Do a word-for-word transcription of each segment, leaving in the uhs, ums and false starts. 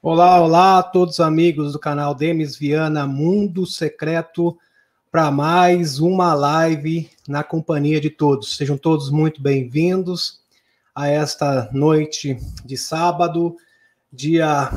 Olá, olá a todos os amigos do canal Demis Viana Mundo Secreto para mais uma live na companhia de todos. Sejam todos muito bem-vindos a esta noite de sábado, dia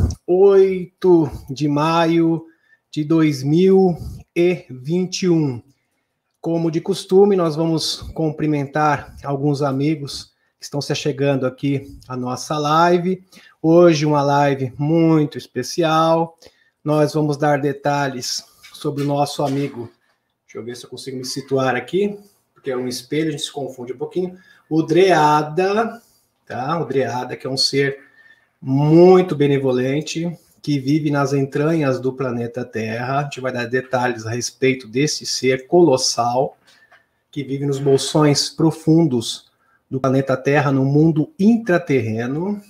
oito de maio de dois mil e vinte e um. Como de costume, nós vamos cumprimentar alguns amigos que estão se chegando aqui à nossa live. Hoje uma live muito especial. Nós vamos dar detalhes sobre o nosso amigo. Deixa eu ver se eu consigo me situar aqui, porque é um espelho, a gente se confunde um pouquinho. O Dreada, tá? O Dreada, que é um ser muito benevolente, que vive nas entranhas do planeta Terra. A gente vai dar detalhes a respeito desse ser colossal, que vive nos bolsões profundos do planeta Terra, no mundo intraterreno.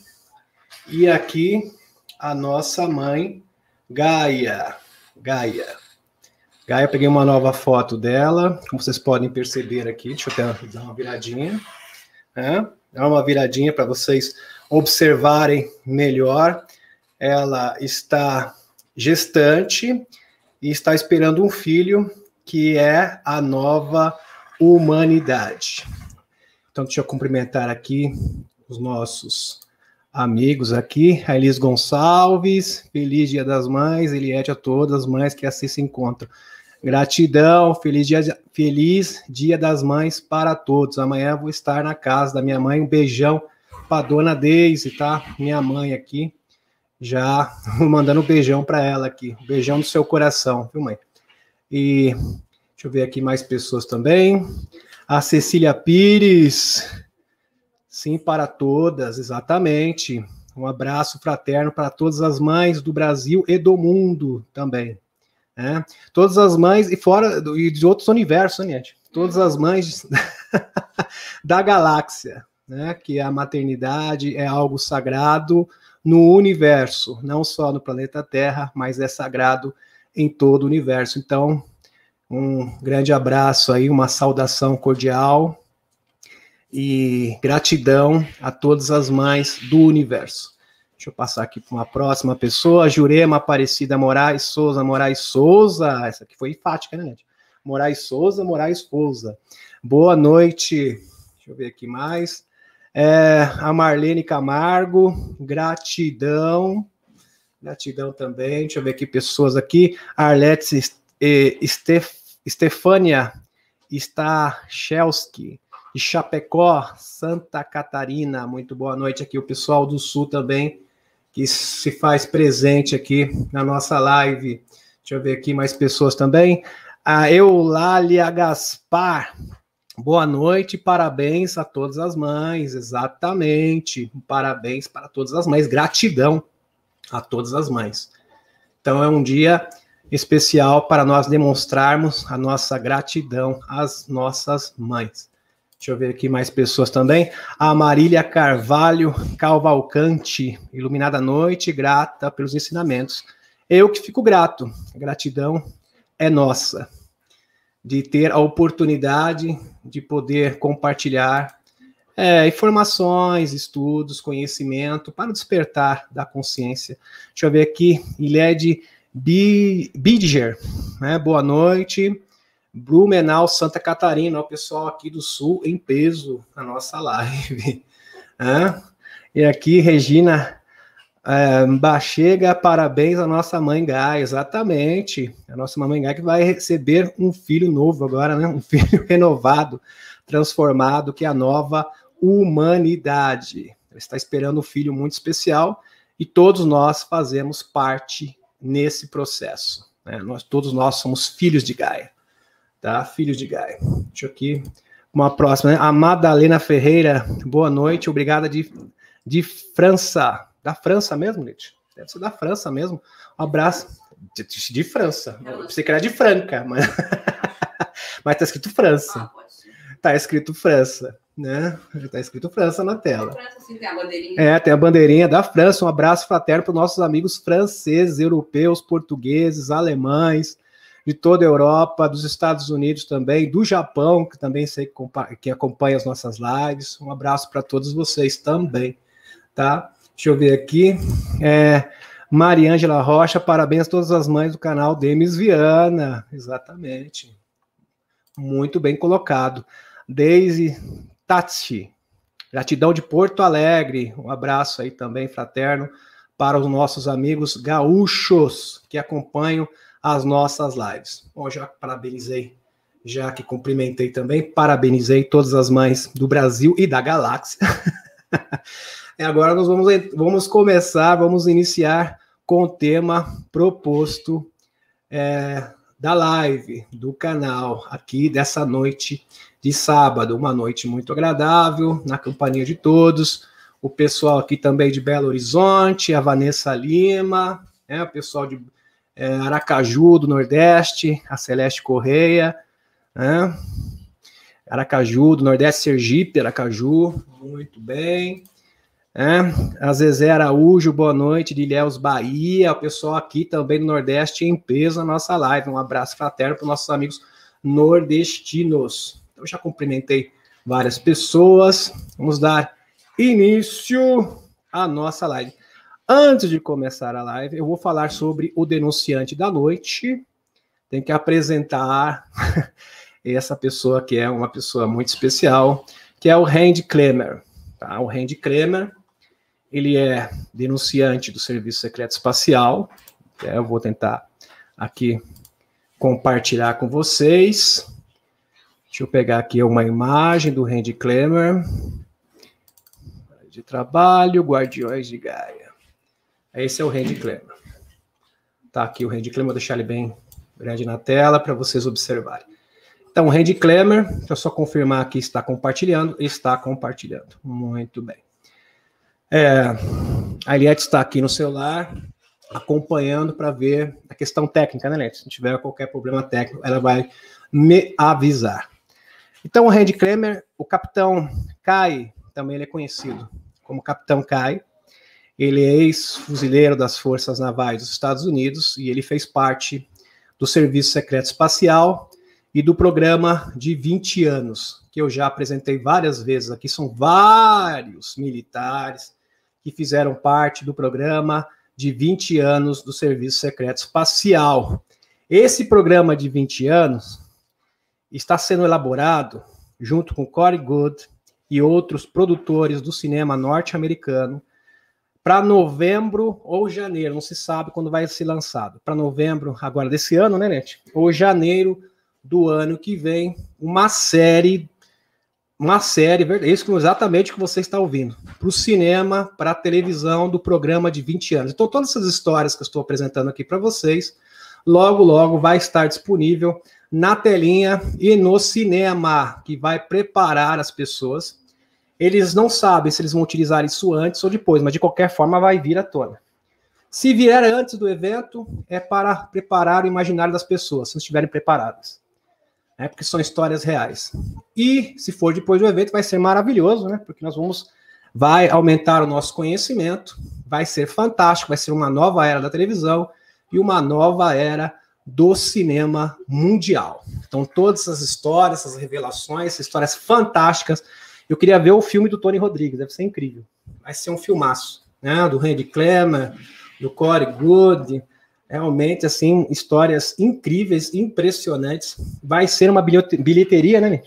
E aqui a nossa mãe, Gaia. Gaia. Gaia, eu peguei uma nova foto dela, como vocês podem perceber aqui. Deixa eu até dar uma viradinha. É, dar uma viradinha para vocês observarem melhor. Ela está gestante e está esperando um filho, que é a nova humanidade. Então, deixa eu cumprimentar aqui os nossos amigos aqui. A Elis Gonçalves, feliz Dia das Mães, Eliette, a todas as mães que assim se encontram. Gratidão, feliz dia, feliz dia das Mães para todos. Amanhã eu vou estar na casa da minha mãe. Um beijão para dona Deise, tá? Minha mãe aqui. Já mandando um beijão para ela aqui. Um beijão no seu coração, viu, mãe? E deixa eu ver aqui mais pessoas também. A Cecília Pires. Sim, para todas, exatamente. Um abraço fraterno para todas as mães do Brasil e do mundo também. Né? Todas as mães, e fora e de outros universos, né, gente? Todas as mães da galáxia, né? Que a maternidade é algo sagrado no universo, não só no planeta Terra, mas é sagrado em todo o universo. Então, um grande abraço aí, uma saudação cordial e gratidão a todas as mães do universo. Deixa eu passar aqui para uma próxima pessoa, Jurema Aparecida Moraes Souza, Moraes Souza, essa aqui foi enfática, né, gente? Moraes Souza, Moraes Souza. Boa noite, deixa eu ver aqui mais. É, a Marlene Camargo, gratidão, gratidão também, deixa eu ver aqui pessoas aqui, Arlete Stef, Stefânia Stachelski, de Chapecó, Santa Catarina, muito boa noite aqui, o pessoal do Sul também, que se faz presente aqui na nossa live. Deixa eu ver aqui mais pessoas também. A Eulália Gaspar, boa noite, parabéns a todas as mães, exatamente, parabéns para todas as mães, gratidão a todas as mães. Então é um dia especial para nós demonstrarmos a nossa gratidão às nossas mães. Deixa eu ver aqui mais pessoas também. A Marília Carvalho Cavalcante, iluminada noite, grata pelos ensinamentos. Eu que fico grato, a gratidão é nossa, de ter a oportunidade de poder compartilhar é, informações, estudos, conhecimento, para o despertar da consciência. Deixa eu ver aqui, Ilede Bidger, né? Boa noite. Blumenau, Santa Catarina, o pessoal aqui do Sul em peso na nossa live. É? E aqui, Regina é, Bachega, parabéns à nossa mãe Gaia, exatamente, a nossa mamãe Gaia que vai receber um filho novo agora, né? Um filho renovado, transformado, que é a nova humanidade. Ela está esperando um filho muito especial e todos nós fazemos parte nesse processo. Né? Nós, todos nós somos filhos de Gaia. Tá, filhos de Gaia. Deixa eu aqui, uma próxima, né? A Madalena Ferreira, boa noite, obrigada de, de França, da França mesmo, gente? Deve ser da França mesmo, um abraço, de, de França, eu pensei que era de Franca, mas, mas tá escrito França, tá escrito França, né? Tá escrito França na tela. França, sim, tem a bandeirinha. É, tem a bandeirinha da França, um abraço fraterno para os nossos amigos franceses, europeus, portugueses, alemães, de toda a Europa, dos Estados Unidos também, do Japão, que também sei que, que acompanha as nossas lives. Um abraço para todos vocês também, tá? Deixa eu ver aqui. É, Mariângela Rocha, parabéns a todas as mães do canal Demis Viana. Exatamente. Muito bem colocado. Deise Tati, gratidão de Porto Alegre. Um abraço aí também, fraterno, para os nossos amigos gaúchos que acompanham as nossas lives. Bom, já parabenizei, já que cumprimentei também, parabenizei todas as mães do Brasil e da galáxia. E agora nós vamos, vamos começar, vamos iniciar com o tema proposto é, da live, do canal, aqui dessa noite de sábado. Uma noite muito agradável, na companhia de todos. O pessoal aqui também de Belo Horizonte, a Vanessa Lima, né, o pessoal de é, Aracaju, do Nordeste, a Celeste Correia, né, Aracaju, do Nordeste, Sergipe, Aracaju, muito bem. É, a Zezé Araújo, boa noite, de Ilhéus, Bahia, o pessoal aqui também do Nordeste em peso na nossa live. Um abraço fraterno para os nossos amigos nordestinos. Então, já cumprimentei várias pessoas. Vamos dar início à nossa live. Antes de começar a live, eu vou falar sobre o denunciante da noite. Tem que apresentar essa pessoa que é uma pessoa muito especial, que é o Randy Kremer. Tá? O Randy Kremer, ele é denunciante do Serviço Secreto Espacial. Eu vou tentar aqui compartilhar com vocês. Deixa eu pegar aqui uma imagem do Randy Kremer. De trabalho, Guardiões de Gaia. Esse é o Randy Kremer. Tá aqui o Randy Kremer, vou deixar ele bem grande na tela para vocês observarem. Então, o Randy Kremer, deixa eu só confirmar aqui, está compartilhando. Está compartilhando. Muito bem. É, a Eliette está aqui no celular, acompanhando para ver a questão técnica, né, Eliette? Se tiver qualquer problema técnico, ela vai me avisar. Então, o Randy Kremer, o Capitão Kai, também ele é conhecido como Capitão Kai. Ele é ex-fuzileiro das Forças Navais dos Estados Unidos e ele fez parte do Serviço Secreto Espacial e do programa de vinte anos, que eu já apresentei várias vezes aqui. São vários militares que fizeram parte do programa de vinte anos do Serviço Secreto Espacial. Esse programa de vinte anos está sendo elaborado junto com Corey Goode e outros produtores do cinema norte-americano para novembro ou janeiro, não se sabe quando vai ser lançado, para novembro agora desse ano, né, Nete? Ou janeiro do ano que vem, uma série, uma série, isso exatamente o que você está ouvindo, para o cinema, para a televisão do programa de vinte anos. Então, todas essas histórias que eu estou apresentando aqui para vocês, logo, logo vai estar disponível na telinha e no cinema, que vai preparar as pessoas. Eles não sabem se eles vão utilizar isso antes ou depois, mas de qualquer forma vai vir à tona. Se vier antes do evento, é para preparar o imaginário das pessoas, se não estiverem preparadas. É, porque são histórias reais. E se for depois do evento, vai ser maravilhoso, né? Porque nós vamos, vai aumentar o nosso conhecimento, vai ser fantástico, vai ser uma nova era da televisão e uma nova era do cinema mundial. Então, todas essas histórias, essas revelações, essas histórias fantásticas. Eu queria ver o filme do Tony Rodrigues, deve ser incrível. Vai ser um filmaço, né? Do Randy Kremer, do Corey Goode. Realmente, assim, histórias incríveis, impressionantes. Vai ser uma bilheteria, né?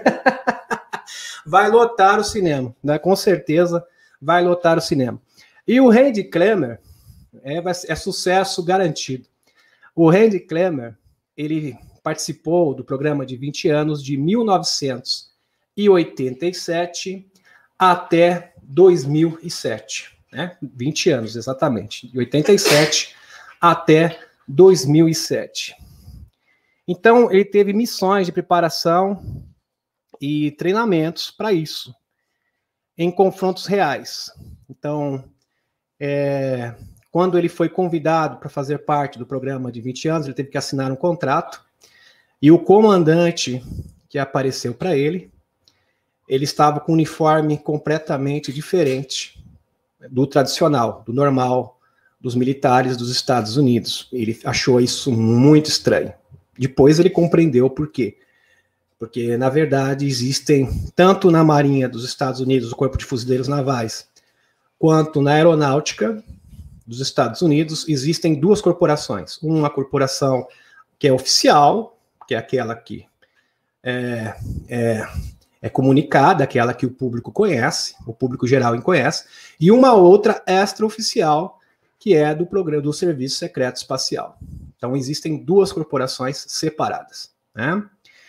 Vai lotar o cinema, né? Com certeza vai lotar o cinema. E o Randy Kremer é, é sucesso garantido. O Randy Kremer, ele participou do programa de vinte anos de mil novecentos e oitenta e sete até dois mil e sete, né? vinte anos, exatamente. De oitenta e sete até dois mil e sete. Então, ele teve missões de preparação e treinamentos para isso, em confrontos reais. Então, é, quando ele foi convidado para fazer parte do programa de vinte anos, ele teve que assinar um contrato, e o comandante que apareceu para ele, ele estava com um uniforme completamente diferente do tradicional, do normal, dos militares dos Estados Unidos. Ele achou isso muito estranho. Depois ele compreendeu o porquê. Porque, na verdade, existem, tanto na Marinha dos Estados Unidos, o Corpo de Fuzileiros Navais, quanto na Aeronáutica dos Estados Unidos, existem duas corporações. Uma corporação que é oficial, que é aquela que é, é, é comunicada, aquela que o público conhece, o público geral conhece, e uma outra extraoficial, que é do programa do Serviço Secreto Espacial. Então, existem duas corporações separadas, né?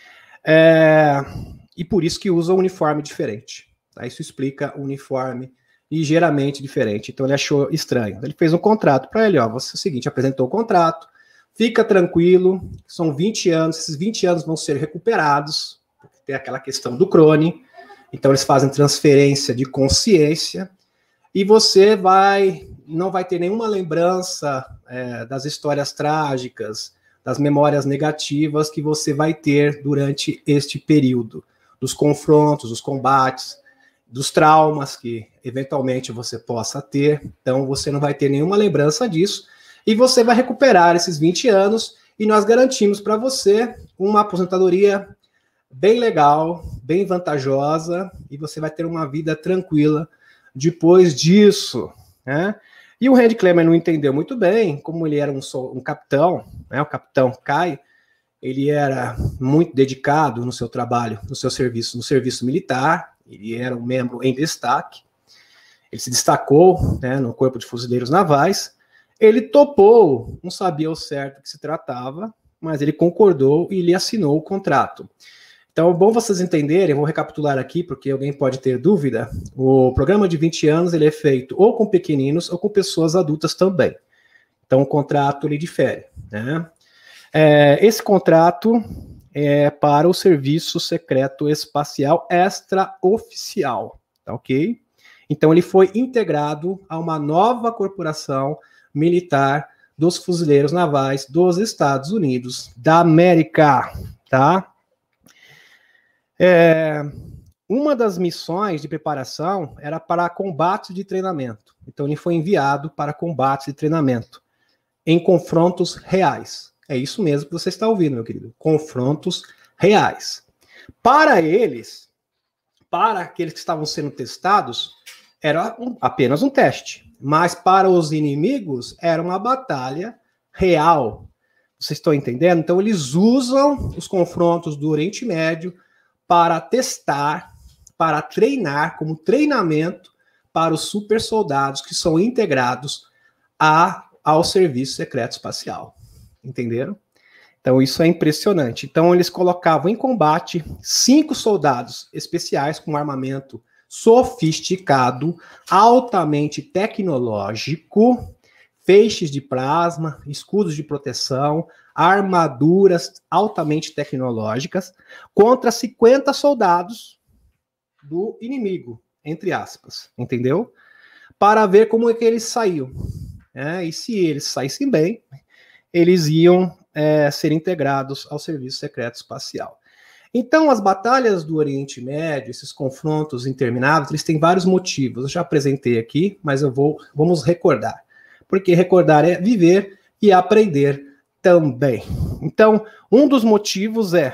É, e por isso que usa um uniforme diferente. Tá? Isso explica o uniforme ligeiramente diferente. Então, ele achou estranho. Ele fez um contrato para ele, ó, você é o seguinte, apresentou o contrato, fica tranquilo, são vinte anos, esses vinte anos vão ser recuperados, tem aquela questão do crone, então eles fazem transferência de consciência, e você vai, não vai ter nenhuma lembrança é, das histórias trágicas, das memórias negativas que você vai ter durante este período, dos confrontos, dos combates, dos traumas que eventualmente você possa ter, então você não vai ter nenhuma lembrança disso, e você vai recuperar esses vinte anos, e nós garantimos para você uma aposentadoria bem legal, bem vantajosa, e você vai ter uma vida tranquila depois disso, né? E o Randy Clement não entendeu muito bem, como ele era um, um capitão, né? O capitão Kai, ele era muito dedicado no seu trabalho, no seu serviço, no serviço militar, ele era um membro em destaque, ele se destacou, né, no Corpo de Fuzileiros Navais, ele topou, não sabia ao certo do que se tratava, mas ele concordou e ele assinou o contrato. Então, é bom vocês entenderem, eu vou recapitular aqui, porque alguém pode ter dúvida, o programa de vinte anos ele é feito ou com pequeninos ou com pessoas adultas também. Então, o contrato ele difere, né? É, esse contrato é para o Serviço Secreto Espacial Extraoficial, tá ok? Então, ele foi integrado a uma nova corporação militar dos Fuzileiros Navais dos Estados Unidos da América, tá? É, uma das missões de preparação era para combate de treinamento. Então, ele foi enviado para combate de treinamento em confrontos reais. É isso mesmo que você está ouvindo, meu querido. Confrontos reais. Para eles, para aqueles que estavam sendo testados, era um, apenas um teste. Mas para os inimigos, era uma batalha real. Vocês estão entendendo? Então, eles usam os confrontos do Oriente Médio para testar, para treinar, como treinamento para os super soldados que são integrados a, ao Serviço Secreto Espacial. Entenderam? Então, isso é impressionante. Então, eles colocavam em combate cinco soldados especiais com armamento sofisticado, altamente tecnológico, feixes de plasma, escudos de proteção, armaduras altamente tecnológicas, contra cinquenta soldados do inimigo, entre aspas, entendeu? Para ver como é que eles saíam. É, e se eles saíssem bem, eles iam é, ser integrados ao Serviço Secreto Espacial. Então, as batalhas do Oriente Médio, esses confrontos intermináveis, eles têm vários motivos. Eu já apresentei aqui, mas eu vou, vamos recordar. Porque recordar é viver e aprender também. Então, um dos motivos é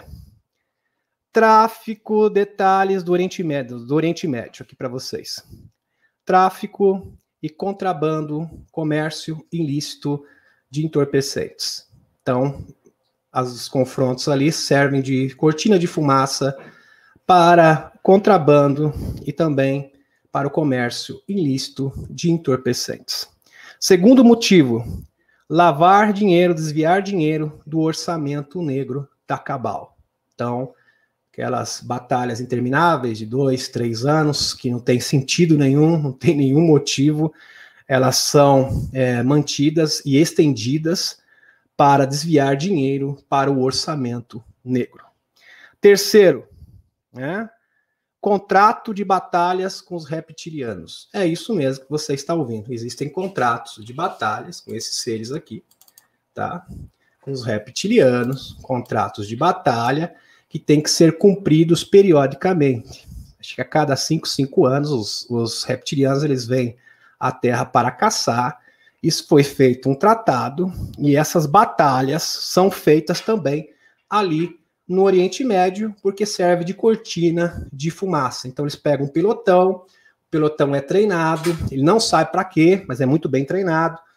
tráfico, detalhes do Oriente Médio, do Oriente Médio aqui para vocês. Tráfico e contrabando, comércio ilícito de entorpecentes. Então, os confrontos ali servem de cortina de fumaça para contrabando e também para o comércio ilícito de entorpecentes. Segundo motivo, lavar dinheiro, desviar dinheiro do orçamento negro da Cabal. Então, aquelas batalhas intermináveis de dois, três anos, que não tem sentido nenhum, não tem nenhum motivo, elas são é, mantidas e estendidas para desviar dinheiro para o orçamento negro. Terceiro, né, contrato de batalhas com os reptilianos. É isso mesmo que você está ouvindo. Existem contratos de batalhas com esses seres aqui, tá? Com os reptilianos, contratos de batalha que têm que ser cumpridos periodicamente. Acho que a cada cinco, cinco anos os, os reptilianos eles vêm à Terra para caçar. Isso foi feito um tratado e essas batalhas são feitas também ali no Oriente Médio, porque serve de cortina de fumaça. Então eles pegam um pilotão, o pilotão é treinado, ele não sabe para quê, mas é muito bem treinado,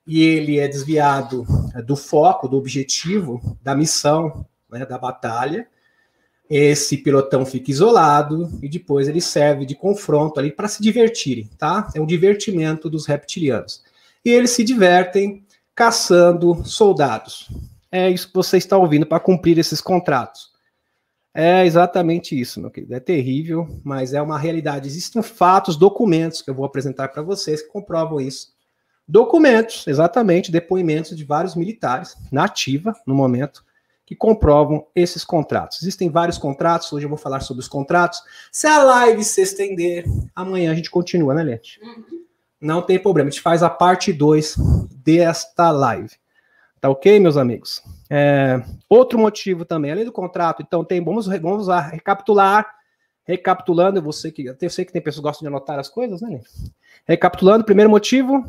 e ele é desviado do foco, do objetivo, da missão, né, da batalha. Esse pilotão fica isolado e depois ele serve de confronto ali para se divertirem, tá? É um divertimento dos reptilianos. E eles se divertem caçando soldados. É isso que você está ouvindo para cumprir esses contratos. É exatamente isso, meu querido. É terrível, mas é uma realidade. Existem fatos, documentos que eu vou apresentar para vocês que comprovam isso. Documentos, exatamente, depoimentos de vários militares, na ativa, no momento, que comprovam esses contratos. Existem vários contratos, hoje eu vou falar sobre os contratos. Se a live se estender, amanhã a gente continua, né, Lete? Uhum. Não tem problema, a gente faz a parte dois desta live. Tá ok, meus amigos? É, outro motivo também, além do contrato, então tem, vamos, vamos lá, recapitular, recapitulando, eu, vou ser que, eu sei que tem pessoas que gostam de anotar as coisas, né, Lete? Recapitulando, primeiro motivo,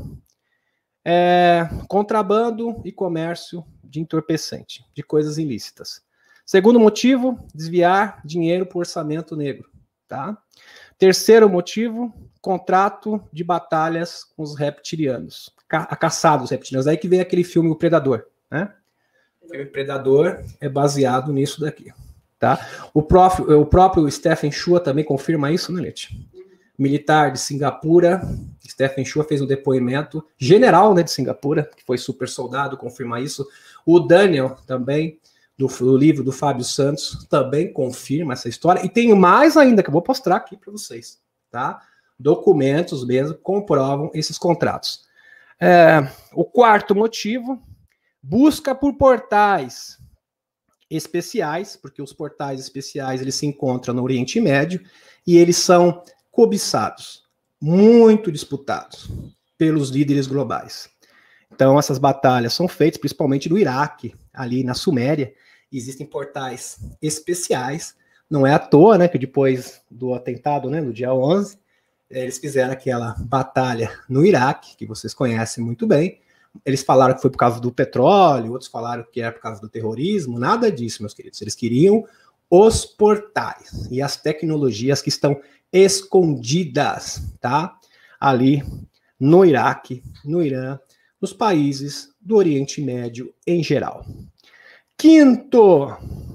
é, contrabando e comércio de entorpecente, de coisas ilícitas. Segundo motivo, desviar dinheiro para o orçamento negro, tá? Terceiro motivo, contrato de batalhas com os reptilianos, ca a caçada dos reptilianos. Aí que vem aquele filme O Predador, né? O filme Predador é baseado nisso daqui, tá? O próprio, o próprio Stephen Chua também confirma isso, né, Lete? Militar de Singapura, Stephen Chua fez um depoimento, general, né, de Singapura, que foi super soldado, confirma isso. O Daniel também, do, do livro do Fábio Santos, também confirma essa história. E tem mais ainda, que eu vou mostrar aqui para vocês, tá? Documentos mesmo comprovam esses contratos. É, o quarto motivo, busca por portais especiais, porque os portais especiais eles se encontram no Oriente Médio e eles são cobiçados, muito disputados pelos líderes globais. Então, essas batalhas são feitas principalmente no Iraque, ali na Suméria. Existem portais especiais. Não é à toa, né, que depois do atentado, né, no dia onze, eles fizeram aquela batalha no Iraque, que vocês conhecem muito bem. Eles falaram que foi por causa do petróleo, outros falaram que era por causa do terrorismo. Nada disso, meus queridos. Eles queriam os portais e as tecnologias que estão escondidas, tá? Ali no Iraque, no Irã, nos países do Oriente Médio em geral. Quinto,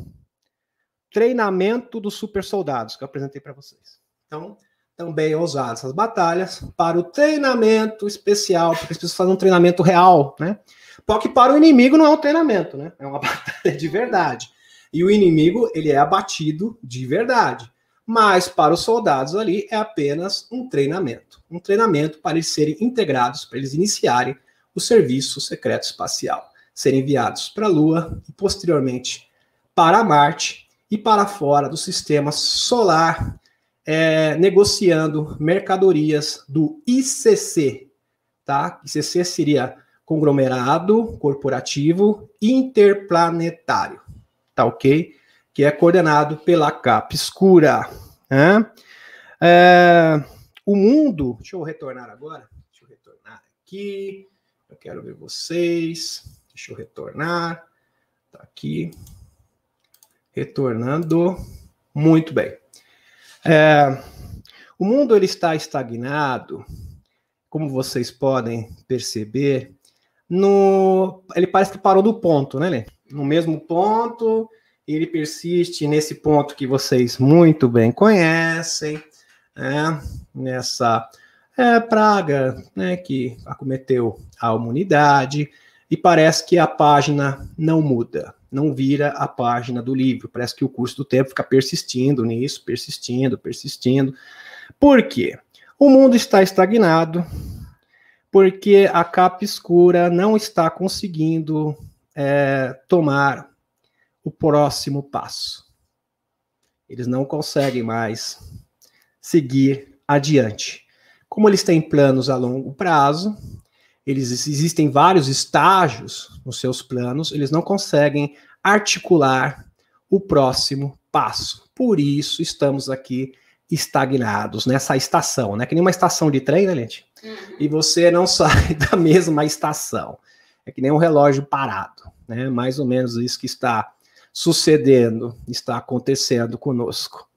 treinamento dos super soldados que eu apresentei para vocês. Então, também é usado essas batalhas para o treinamento especial, porque as pessoas fazem um treinamento real, né? Porque para o inimigo não é um treinamento, né? É uma batalha de verdade. E o inimigo, ele é abatido de verdade. Mas para os soldados ali é apenas um treinamento. Um treinamento para eles serem integrados, para eles iniciarem o serviço secreto espacial. Serem enviados para a Lua e posteriormente para Marte e para fora do sistema solar, é, negociando mercadorias do I C C. Tá? I C C seria Conglomerado Corporativo Interplanetário. Tá ok? Que é coordenado pela capa escura. Né? É, o mundo... Deixa eu retornar agora. Deixa eu retornar aqui. Eu quero ver vocês. Deixa eu retornar. Tá aqui. Retornando. Muito bem. É, o mundo ele está estagnado, como vocês podem perceber. No, ele parece que parou no ponto, né, Lê? No mesmo ponto... Ele persiste nesse ponto que vocês muito bem conhecem, né, nessa é, praga, né, que acometeu a humanidade, e parece que a página não muda, não vira a página do livro. Parece que o curso do tempo fica persistindo nisso, persistindo, persistindo. Por quê? O mundo está estagnado, porque a capa escura não está conseguindo é, tomar o próximo passo. Eles não conseguem mais seguir adiante. Como eles têm planos a longo prazo, eles existem vários estágios nos seus planos, eles não conseguem articular o próximo passo. Por isso estamos aqui estagnados nessa estação, né? Que nem uma estação de trem, né, Lente? Uhum. E você não sai da mesma estação. É que nem um relógio parado, né? Mais ou menos isso que está sucedendo, está acontecendo conosco.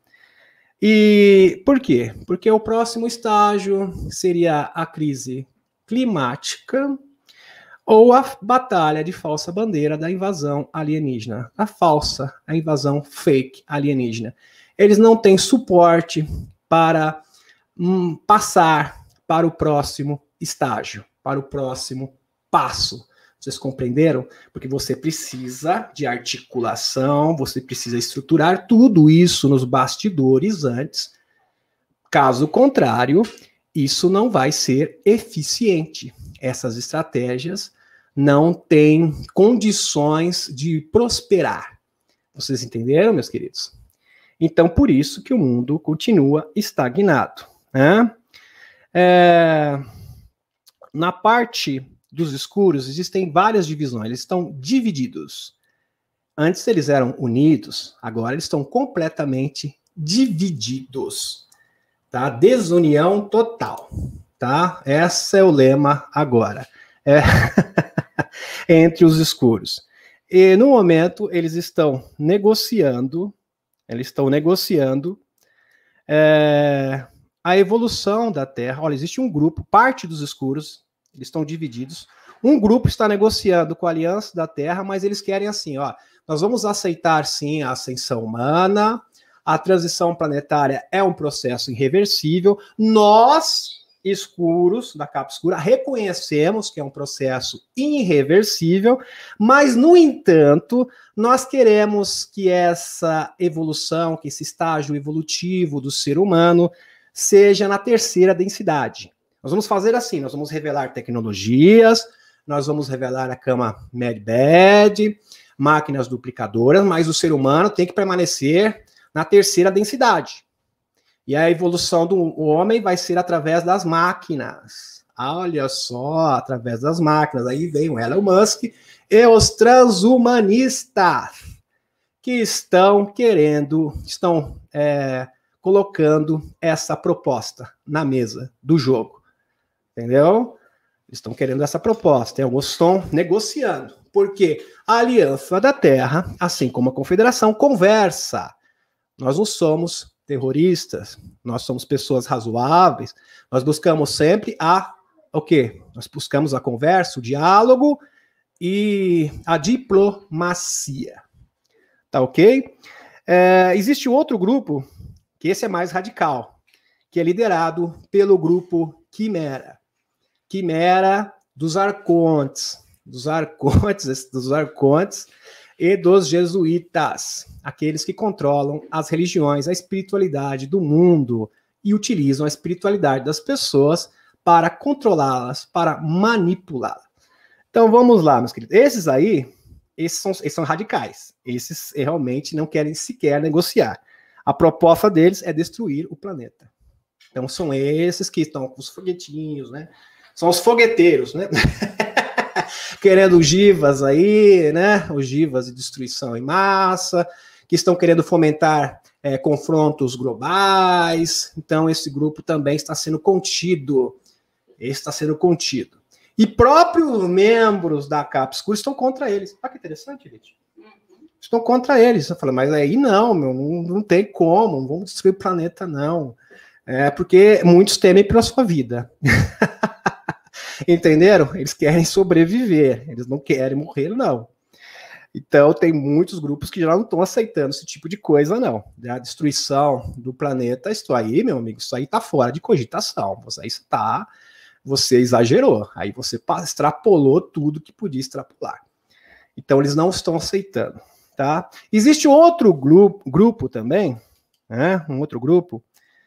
E por quê? Porque o próximo estágio seria a crise climática, ou a batalha de falsa bandeira da invasão alienígena. A falsa, a invasão fake alienígena. Eles não têm suporte para hum, passar para o próximo estágio, para o próximo passo. Vocês compreenderam? Porque você precisa de articulação, você precisa estruturar tudo isso nos bastidores antes. Caso contrário, isso não vai ser eficiente. Essas estratégias não têm condições de prosperar. Vocês entenderam, meus queridos? Então, por isso que o mundo continua estagnado, né? É... Na parte dos escuros, existem várias divisões, eles estão divididos. Antes eles eram unidos, agora eles estão completamente divididos. Tá? Desunião total. Tá? Esse é o lema agora. É entre os escuros. E no momento eles estão negociando, eles estão negociando é, a evolução da Terra. Olha, existe um grupo, parte dos escuros, eles estão divididos. Um grupo está negociando com a Aliança da Terra, mas eles querem assim, ó, nós vamos aceitar sim a ascensão humana, a transição planetária é um processo irreversível, nós, escuros, da capa escura, reconhecemos que é um processo irreversível, mas, no entanto, nós queremos que essa evolução, que esse estágio evolutivo do ser humano seja na terceira densidade. Nós vamos fazer assim, nós vamos revelar tecnologias, nós vamos revelar a cama Medbed, máquinas duplicadoras, mas o ser humano tem que permanecer na terceira densidade. E a evolução do homem vai ser através das máquinas. Olha só, através das máquinas. Aí vem o Elon Musk e os transhumanistas que estão querendo, estão é, colocando essa proposta na mesa do jogo. Entendeu? Eles estão querendo essa proposta. Tem alguns que estão negociando. Porque a Aliança da Terra, assim como a Confederação, conversa. Nós não somos terroristas, nós somos pessoas razoáveis, nós buscamos sempre a, o quê? Nós buscamos a conversa, o diálogo e a diplomacia. Tá ok? É, existe outro grupo, que esse é mais radical, que é liderado pelo grupo Quimera. Quimera dos Arcontes, dos Arcontes, dos Arcontes e dos jesuítas, aqueles que controlam as religiões, a espiritualidade do mundo e utilizam a espiritualidade das pessoas para controlá-las, para manipulá-las. Então vamos lá, meus queridos. Esses aí, esses são, esses são radicais. Esses realmente não querem sequer negociar. A proposta deles é destruir o planeta. Então são esses que estão com os foguetinhos, né? São os fogueteiros, né? Querendo ogivas aí, né? Ogivas de destruição em massa, que estão querendo fomentar é, confrontos globais. Então, esse grupo também está sendo contido. Esse está sendo contido. E próprios membros da capa escura estão contra eles. Olha que interessante, gente. Estão contra eles. Eu falo, mas aí não, meu, não, não tem como, não vamos destruir o planeta, não. É porque muitos temem pela sua vida. Entenderam? Eles querem sobreviver, eles não querem morrer, não. Então, tem muitos grupos que já não estão aceitando esse tipo de coisa, não. A destruição do planeta, isso aí, meu amigo, isso aí tá fora de cogitação. Você, aí tá, você exagerou, aí você extrapolou tudo que podia extrapolar. Então, eles não estão aceitando, tá? Existe outro grupo, grupo também, né? Um outro grupo,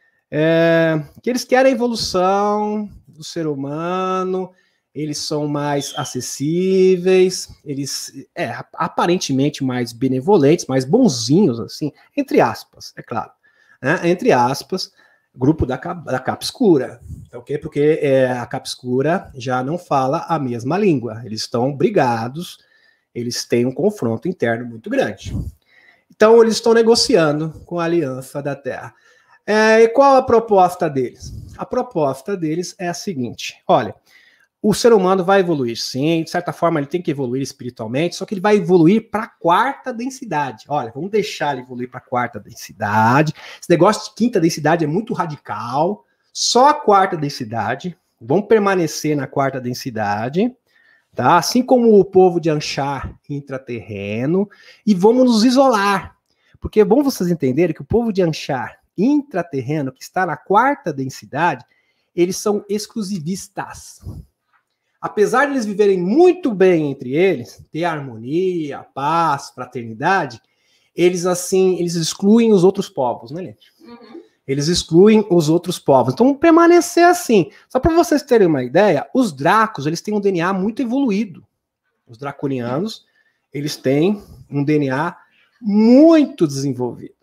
é, que eles querem a evolução do ser humano, eles são mais acessíveis, eles, é, aparentemente mais benevolentes, mais bonzinhos, assim, entre aspas, é claro, né? Entre aspas, grupo da, da capa escura, ok? Porque é, a capa escura já não fala a mesma língua, eles estão brigados, eles têm um confronto interno muito grande. Então, eles estão negociando com a Aliança da Terra. É, e qual a proposta deles? A proposta deles é a seguinte, olha, o ser humano vai evoluir sim, de certa forma ele tem que evoluir espiritualmente, só que ele vai evoluir para a quarta densidade. Olha, vamos deixar ele evoluir para a quarta densidade. Esse negócio de quinta densidade é muito radical, só a quarta densidade, vamos permanecer na quarta densidade, tá? Assim como o povo de Anshar intraterreno, e vamos nos isolar. Porque é bom vocês entenderem que o povo de Anshar intraterreno, que está na quarta densidade, eles são exclusivistas. Apesar de eles viverem muito bem entre eles, ter harmonia, paz, fraternidade, eles assim, eles excluem os outros povos, né, gente? Uhum. Eles excluem os outros povos. Então, permanecer assim. Só para vocês terem uma ideia, os Dracos, eles têm um D N A muito evoluído. Os draconianos, eles têm um D N A muito desenvolvido.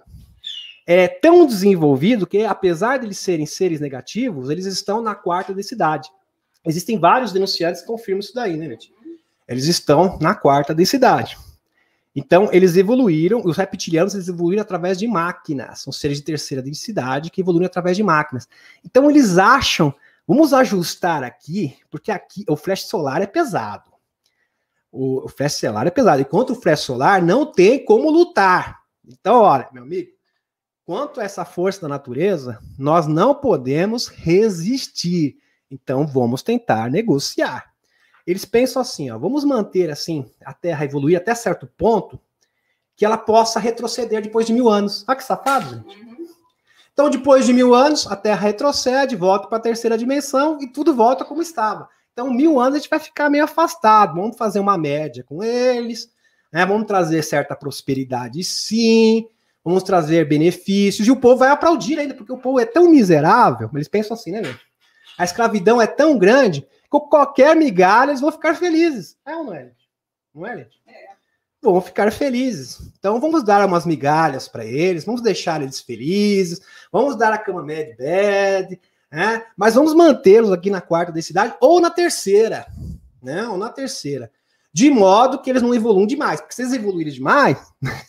É tão desenvolvido que, apesar de eles serem seres negativos, eles estão na quarta densidade. Existem vários denunciantes que confirmam isso daí, né, gente? Eles estão na quarta densidade. Então, eles evoluíram, os reptilianos eles evoluíram através de máquinas, são seres de terceira densidade que evoluíram através de máquinas. Então, eles acham, vamos ajustar aqui, porque aqui o flash solar é pesado. O, o flash solar é pesado, e contra o flash solar não tem como lutar. Então, olha, meu amigo, quanto a essa força da natureza, nós não podemos resistir. Então, vamos tentar negociar. Eles pensam assim, ó, vamos manter assim a Terra evoluir até certo ponto que ela possa retroceder depois de mil anos. Olha que safado, gente. Uhum. Então, depois de mil anos, a Terra retrocede, volta para a terceira dimensão e tudo volta como estava. Então, mil anos a gente vai ficar meio afastado. Vamos fazer uma média com eles, né? Vamos trazer certa prosperidade, sim. Vamos trazer benefícios. E o povo vai aplaudir ainda, porque o povo é tão miserável. Eles pensam assim, né, gente? A escravidão é tão grande que com qualquer migalha eles vão ficar felizes. É ou não é, gente? Não é, gente? É. Vão ficar felizes. Então vamos dar umas migalhas para eles, vamos deixar eles felizes, vamos dar a cama med bed, né? Mas vamos mantê-los aqui na quarta densidade ou na terceira, né? Ou na terceira. De modo que eles não evoluam demais. Porque se eles evoluírem demais,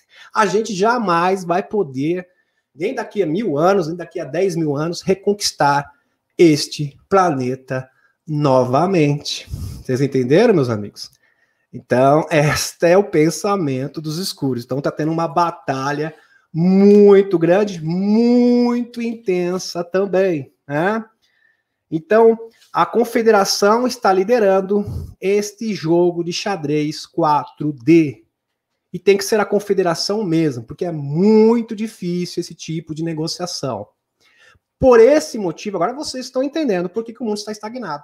a gente jamais vai poder, nem daqui a mil anos, nem daqui a dez mil anos, reconquistar este planeta novamente. Vocês entenderam, meus amigos? Então, este é o pensamento dos escuros. Então, está tendo uma batalha muito grande, muito intensa também, né? Então, a Confederação está liderando este jogo de xadrez quatro D. E tem que ser a Confederação mesmo, porque é muito difícil esse tipo de negociação. Por esse motivo, agora vocês estão entendendo por que, que o mundo está estagnado.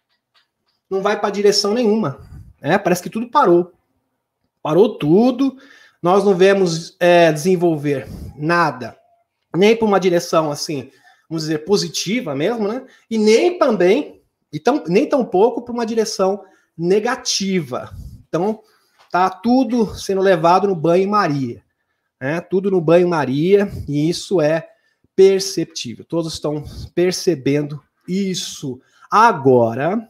Não vai para direção nenhuma. Né? Parece que tudo parou. Parou tudo. Nós não vemos é, desenvolver nada. Nem para uma direção, assim, vamos dizer, positiva mesmo, né? E nem também, e tão, nem tão pouco para uma direção negativa. Então, tá tudo sendo levado no banho-maria. Né? Tudo no banho-maria, e isso é perceptível. Todos estão percebendo isso. Agora,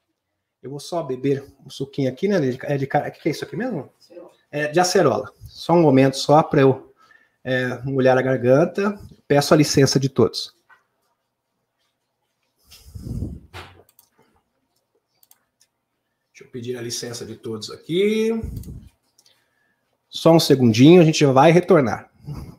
eu vou só beber um suquinho aqui, né? É de cara. O que é isso aqui mesmo? É de acerola. Só um momento só para eu é, molhar a garganta. Peço a licença de todos. Deixa eu pedir a licença de todos aqui. Só um segundinho, a gente já vai retornar.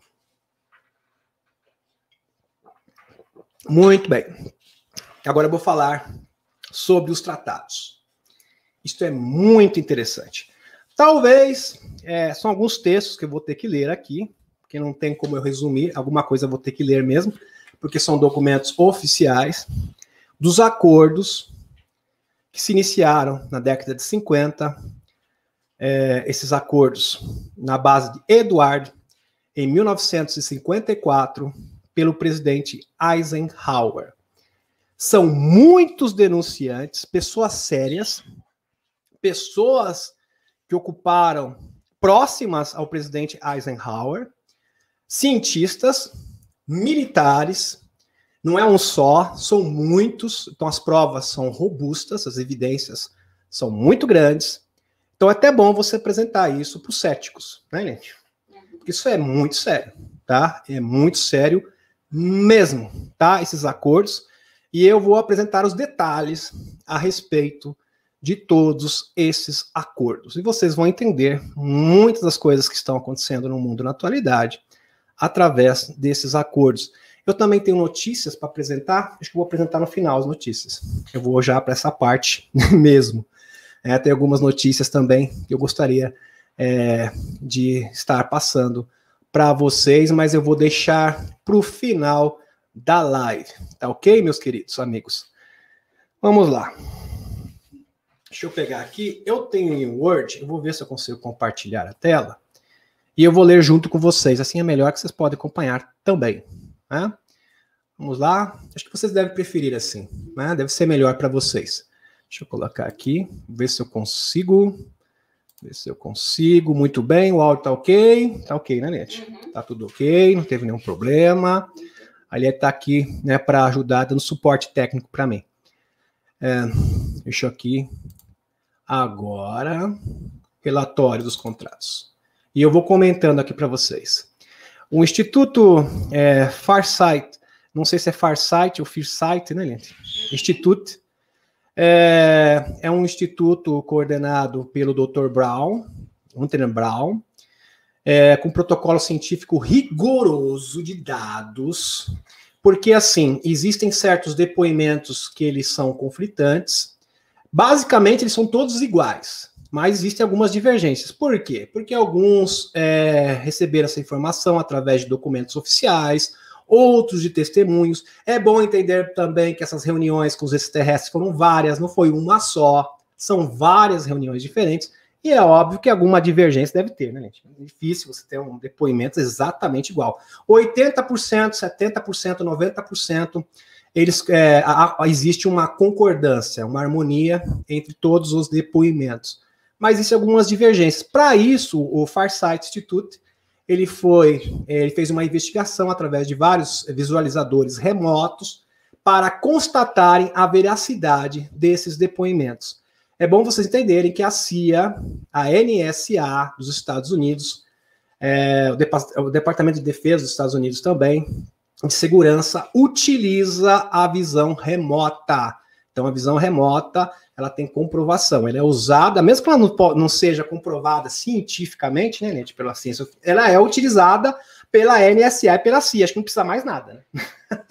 Muito bem. Agora eu vou falar sobre os tratados. Isto é muito interessante. Talvez, é, são alguns textos que eu vou ter que ler aqui, porque não tem como eu resumir, alguma coisa eu vou ter que ler mesmo, porque são documentos oficiais dos acordos que se iniciaram na década de cinquenta, é, esses acordos na base de Eduard, em mil novecentos e cinquenta e quatro, pelo presidente Eisenhower. São muitos denunciantes, pessoas sérias, pessoas que ocuparam próximas ao presidente Eisenhower, cientistas, militares, não é um só, são muitos, então as provas são robustas, as evidências são muito grandes, então é até bom você apresentar isso para os céticos, né, gente? Porque isso é muito sério, tá? É muito sério mesmo, tá? Esses acordos, e eu vou apresentar os detalhes a respeito de todos esses acordos. E vocês vão entender muitas das coisas que estão acontecendo no mundo na atualidade através desses acordos. Eu também tenho notícias para apresentar, acho que eu vou apresentar no final as notícias. Eu vou já para essa parte mesmo. É, tem algumas notícias também que eu gostaria é, de estar passando para vocês, mas eu vou deixar para o final da live, tá ok, meus queridos amigos? Vamos lá. Deixa eu pegar aqui, eu tenho em Word, eu vou ver se eu consigo compartilhar a tela, e eu vou ler junto com vocês, assim é melhor que vocês podem acompanhar também, né? Vamos lá, acho que vocês devem preferir assim, né? Deve ser melhor para vocês. Deixa eu colocar aqui, ver se eu consigo, ver se eu consigo, muito bem, o áudio tá ok, tá ok, né, Nete? Uhum. Tá tudo ok, não teve nenhum problema. Ali tá aqui, né, para ajudar, dando suporte técnico para mim. É, deixa eu aqui, agora, relatório dos contratos. E eu vou comentando aqui para vocês. O Instituto é, Farsight, não sei se é Farsight ou Farsight, né, gente? Instituto. É, é um instituto coordenado pelo doutor Brown, Hunter Brown, é, com protocolo científico rigoroso de dados, porque, assim, existem certos depoimentos que eles são conflitantes. Basicamente, eles são todos iguais, mas existem algumas divergências. Por quê? Porque alguns é, receberam essa informação através de documentos oficiais, outros de testemunhos. É bom entender também que essas reuniões com os extraterrestres foram várias, não foi uma só, são várias reuniões diferentes, e é óbvio que alguma divergência deve ter, né, gente? É difícil você ter um depoimento exatamente igual. oitenta por cento, setenta por cento, noventa por cento, eles, é, a, a, existe uma concordância, uma harmonia entre todos os depoimentos. Mas existem algumas divergências. Para isso, o Farsight Institute, ele foi, ele fez uma investigação através de vários visualizadores remotos para constatarem a veracidade desses depoimentos. É bom vocês entenderem que a C I A, a N S A dos Estados Unidos, é, o, Dep- o Departamento de Defesa dos Estados Unidos também, de segurança, utiliza a visão remota. Então, a visão remota, ela tem comprovação, ela é usada, mesmo que ela não, não seja comprovada cientificamente, né, gente, pela ciência, ela é utilizada pela N S A e pela C I A, acho que não precisa mais nada, né?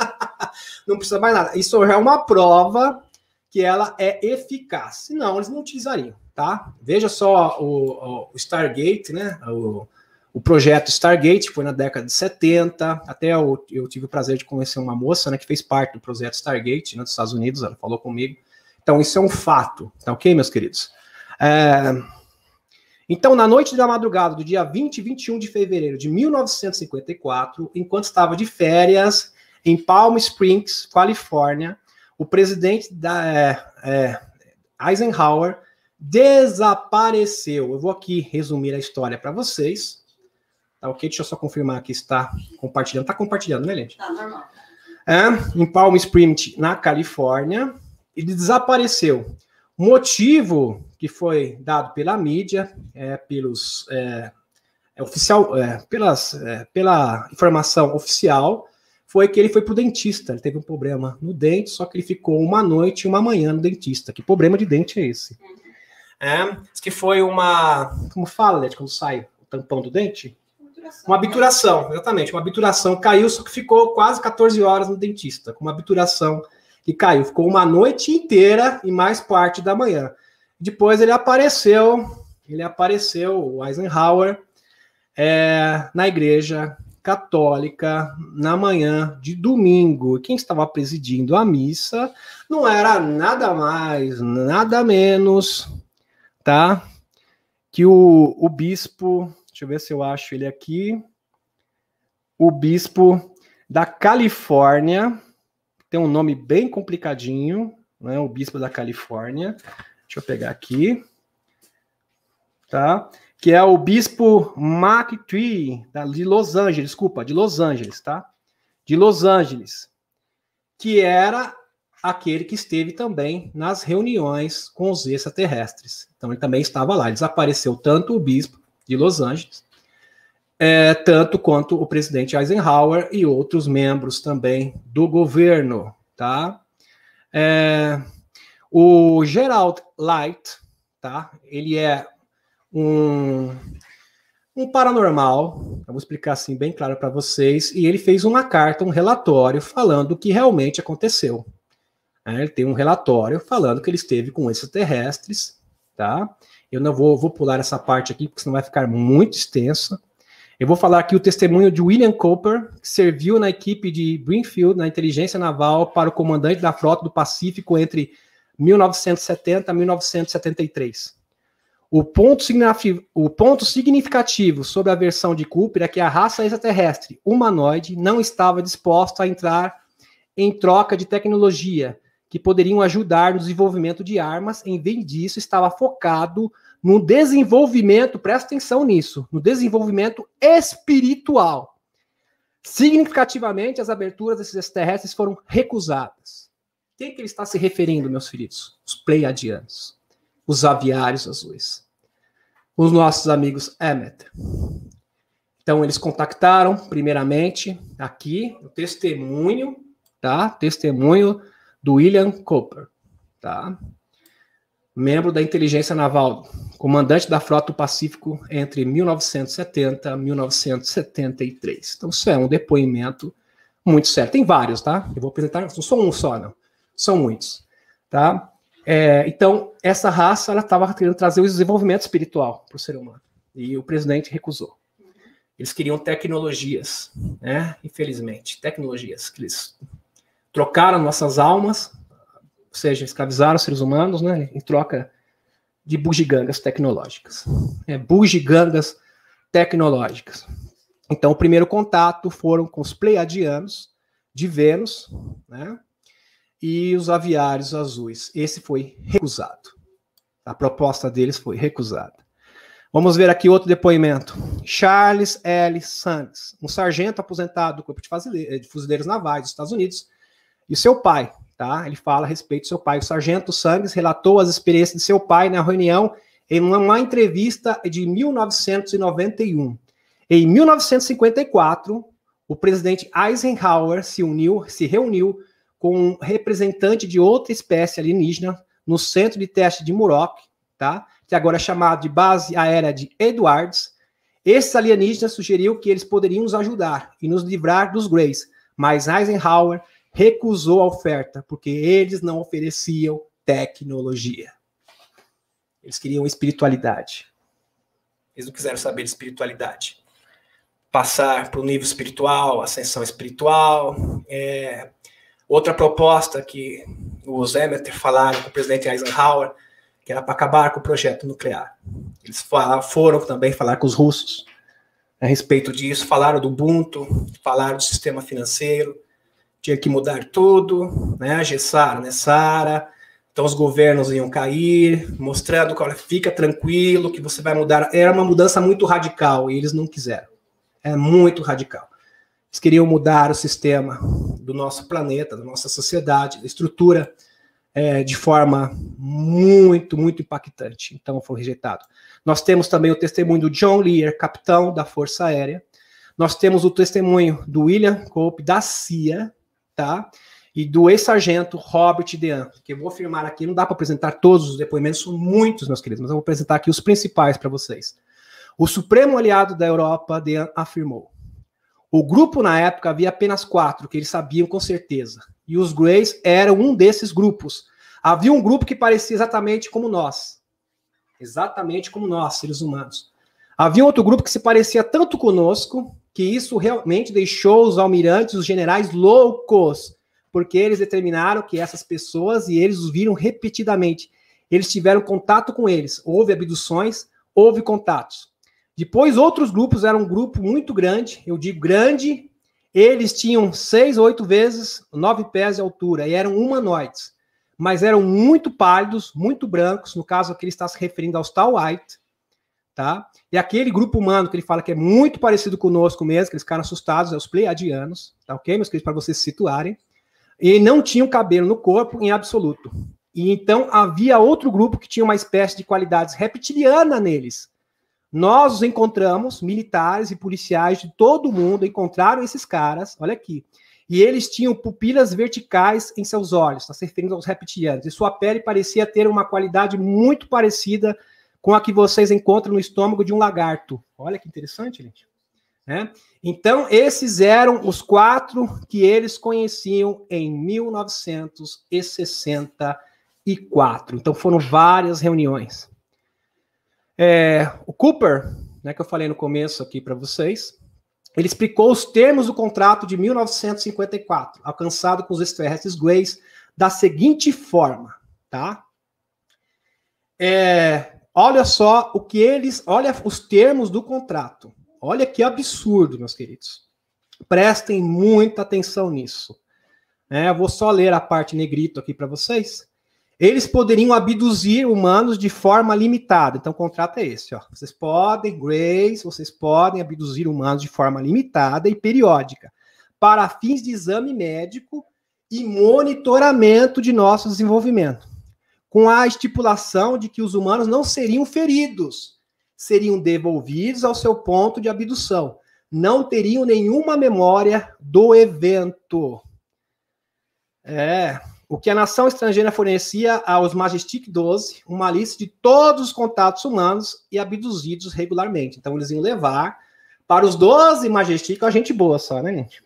Não precisa mais nada. Isso é uma prova que ela é eficaz, senão eles não utilizariam, tá? Veja só o, o Stargate, né, o, o projeto Stargate, foi na década de setenta, até eu, eu tive o prazer de conhecer uma moça, né, que fez parte do projeto Stargate, né, dos Estados Unidos, ela falou comigo. Então, isso é um fato, tá ok, meus queridos? É... Então, na noite da madrugada do dia vinte e vinte e um de fevereiro de mil novecentos e cinquenta e quatro, enquanto estava de férias em Palm Springs, Califórnia, o presidente da é, é, Eisenhower desapareceu. Eu vou aqui resumir a história para vocês. Tá ok? Deixa eu só confirmar que está compartilhando. Está compartilhando, né, gente? Tá, normal. É, em Palm Springs, na Califórnia. Ele desapareceu. O motivo que foi dado pela mídia, é, pelos, é, é oficial, é, pelas, é, pela informação oficial, foi que ele foi para o dentista. Ele teve um problema no dente, só que ele ficou uma noite e uma manhã no dentista. Que problema de dente é esse? É, que foi uma... Como fala, né, quando sai o tampão do dente? Uma obturação, exatamente. Uma obturação. Caiu, só que ficou quase quatorze horas no dentista, com uma obturação que caiu. Ficou uma noite inteira e mais parte da manhã. Depois ele apareceu, ele apareceu, o Eisenhower, é, na igreja católica, na manhã de domingo. Quem estava presidindo a missa não era nada mais, nada menos, tá? Que o, o bispo, deixa eu ver se eu acho ele aqui, o bispo da Califórnia, tem um nome bem complicadinho, né? O bispo da Califórnia. Deixa eu pegar aqui. Tá? Que é o bispo McTree, de Los Angeles, desculpa, de Los Angeles, tá? De Los Angeles. Que era aquele que esteve também nas reuniões com os extraterrestres. Então ele também estava lá. Desapareceu tanto o bispo de Los Angeles, é, tanto quanto o presidente Eisenhower e outros membros também do governo, tá? É, o Gerald Light, tá? Ele é um, um paranormal, eu vou explicar assim bem claro para vocês, e ele fez uma carta, um relatório falando o que realmente aconteceu. É, ele tem um relatório falando que ele esteve com extraterrestres, tá? Eu não vou, vou pular essa parte aqui, porque senão vai ficar muito extensa. Eu vou falar aqui o testemunho de William Cooper, que serviu na equipe de Greenfield, na inteligência naval, para o comandante da frota do Pacífico entre mil novecentos e setenta e mil novecentos e setenta e três. O ponto, o ponto significativo sobre a versão de Cooper é que a raça extraterrestre humanoide não estava disposta a entrar em troca de tecnologia que poderiam ajudar no desenvolvimento de armas. Em vez disso, estava focado no desenvolvimento, presta atenção nisso, no desenvolvimento espiritual. Significativamente, as aberturas desses extraterrestres foram recusadas. Quem que ele está se referindo, meus filhos? Os pleiadianos, os aviários azuis, os nossos amigos Emmet. Então, eles contactaram, primeiramente, aqui, o testemunho, tá? Testemunho do William Cooper, tá? Membro da inteligência naval, comandante da frota do Pacífico entre mil novecentos e setenta e mil novecentos e setenta e três. Então, isso é um depoimento muito sério. Tem vários, tá? Eu vou apresentar, não sou um só, não. São muitos, tá? É, então, essa raça, ela estava querendo trazer o desenvolvimento espiritual para o ser humano. E o presidente recusou. Eles queriam tecnologias, né? Infelizmente, tecnologias que eles trocaram nossas almas, ou seja, escravizaram os seres humanos, né, em troca de bugigangas tecnológicas. É, bugigangas tecnológicas. Então, o primeiro contato foram com os pleiadianos de Vênus, né, e os aviários azuis. Esse foi recusado. A proposta deles foi recusada. Vamos ver aqui outro depoimento. Charles L. Sands, um sargento aposentado do Corpo de Fuzileiros Navais dos Estados Unidos, e seu pai, tá? Ele fala a respeito do seu pai. O sargento Sands relatou as experiências de seu pai na reunião em uma entrevista de mil novecentos e noventa e um. Em mil novecentos e cinquenta e quatro, o presidente Eisenhower se uniu, se reuniu com um representante de outra espécie alienígena no centro de teste de Muroc, tá? Que agora é chamado de base aérea de Edwards. Esse alienígena sugeriu que eles poderiam nos ajudar e nos livrar dos Greys, mas Eisenhower recusou a oferta, porque eles não ofereciam tecnologia. Eles queriam espiritualidade. Eles não quiseram saber de espiritualidade. Passar para o nível espiritual, ascensão espiritual. É... Outra proposta que os Emmet falaram com o presidente Eisenhower, que era para acabar com o projeto nuclear. Eles falaram, foram também falar com os russos a respeito disso, falaram do Ubuntu, falaram do sistema financeiro, tinha que mudar tudo, né? Gessaram, né, Sara? Então os governos iam cair, mostrando que, olha, fica tranquilo, que você vai mudar. Era uma mudança muito radical e eles não quiseram. É muito radical. Eles queriam mudar o sistema do nosso planeta, da nossa sociedade, da estrutura, é, de forma muito, muito impactante. Então foi rejeitado. Nós temos também o testemunho do John Lear, capitão da Força Aérea. Nós temos o testemunho do William Cope, da C I A, tá? E do ex-sargento Robert Dean, que eu vou afirmar aqui, não dá para apresentar todos os depoimentos, são muitos, meus queridos, mas eu vou apresentar aqui os principais para vocês. O Supremo Aliado da Europa, Dean, afirmou: o grupo, na época, havia apenas quatro, que eles sabiam com certeza, e os Greys eram um desses grupos. Havia um grupo que parecia exatamente como nós, exatamente como nós, seres humanos. Havia outro grupo que se parecia tanto conosco, que isso realmente deixou os almirantes, os generais loucos, porque eles determinaram que essas pessoas, e eles os viram repetidamente, eles tiveram contato com eles, houve abduções, houve contatos. Depois outros grupos, eram um grupo muito grande, eu digo grande, eles tinham seis, oito vezes, nove pés de altura, e eram humanoides, mas eram muito pálidos, muito brancos, no caso aqui ele está se referindo aos Tall White, tá? E aquele grupo humano que ele fala que é muito parecido conosco mesmo, que eles ficaram assustados, é os pleiadianos, tá ok, meus queridos, para vocês se situarem, e não tinham cabelo no corpo em absoluto. E então havia outro grupo que tinha uma espécie de qualidades reptiliana neles. Nós os encontramos, militares e policiais de todo o mundo encontraram esses caras, olha aqui, e eles tinham pupilas verticais em seus olhos, está se referindo aos reptilianos, e sua pele parecia ter uma qualidade muito parecida com a que vocês encontram no estômago de um lagarto. Olha que interessante, gente. É? Então, esses eram os quatro que eles conheciam em mil novecentos e sessenta e quatro. Então, foram várias reuniões. É, o Cooper, né, que eu falei no começo aqui para vocês, ele explicou os termos do contrato de mil novecentos e cinquenta e quatro, alcançado com os extraterrestres Greys, da seguinte forma, tá? É, olha só o que eles, olha os termos do contrato. Olha que absurdo, meus queridos. Prestem muita atenção nisso. É, eu vou só ler a parte negrito aqui para vocês. Eles poderiam abduzir humanos de forma limitada. Então, o contrato é esse, ó. Vocês podem, Greys, vocês podem abduzir humanos de forma limitada e periódica, para fins de exame médico e monitoramento de nosso desenvolvimento, com a estipulação de que os humanos não seriam feridos, seriam devolvidos ao seu ponto de abdução, não teriam nenhuma memória do evento. É... O que a nação estrangeira fornecia aos Majestic doze, uma lista de todos os contatos humanos e abduzidos regularmente. Então, eles iam levar para os doze Majestic, a gente boa só, né, gente?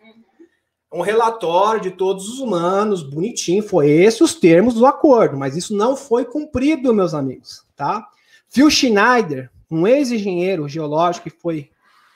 Um relatório de todos os humanos, bonitinho, foi esses os termos do acordo, mas isso não foi cumprido, meus amigos, tá? Phil Schneider, um ex-engenheiro geológico que foi...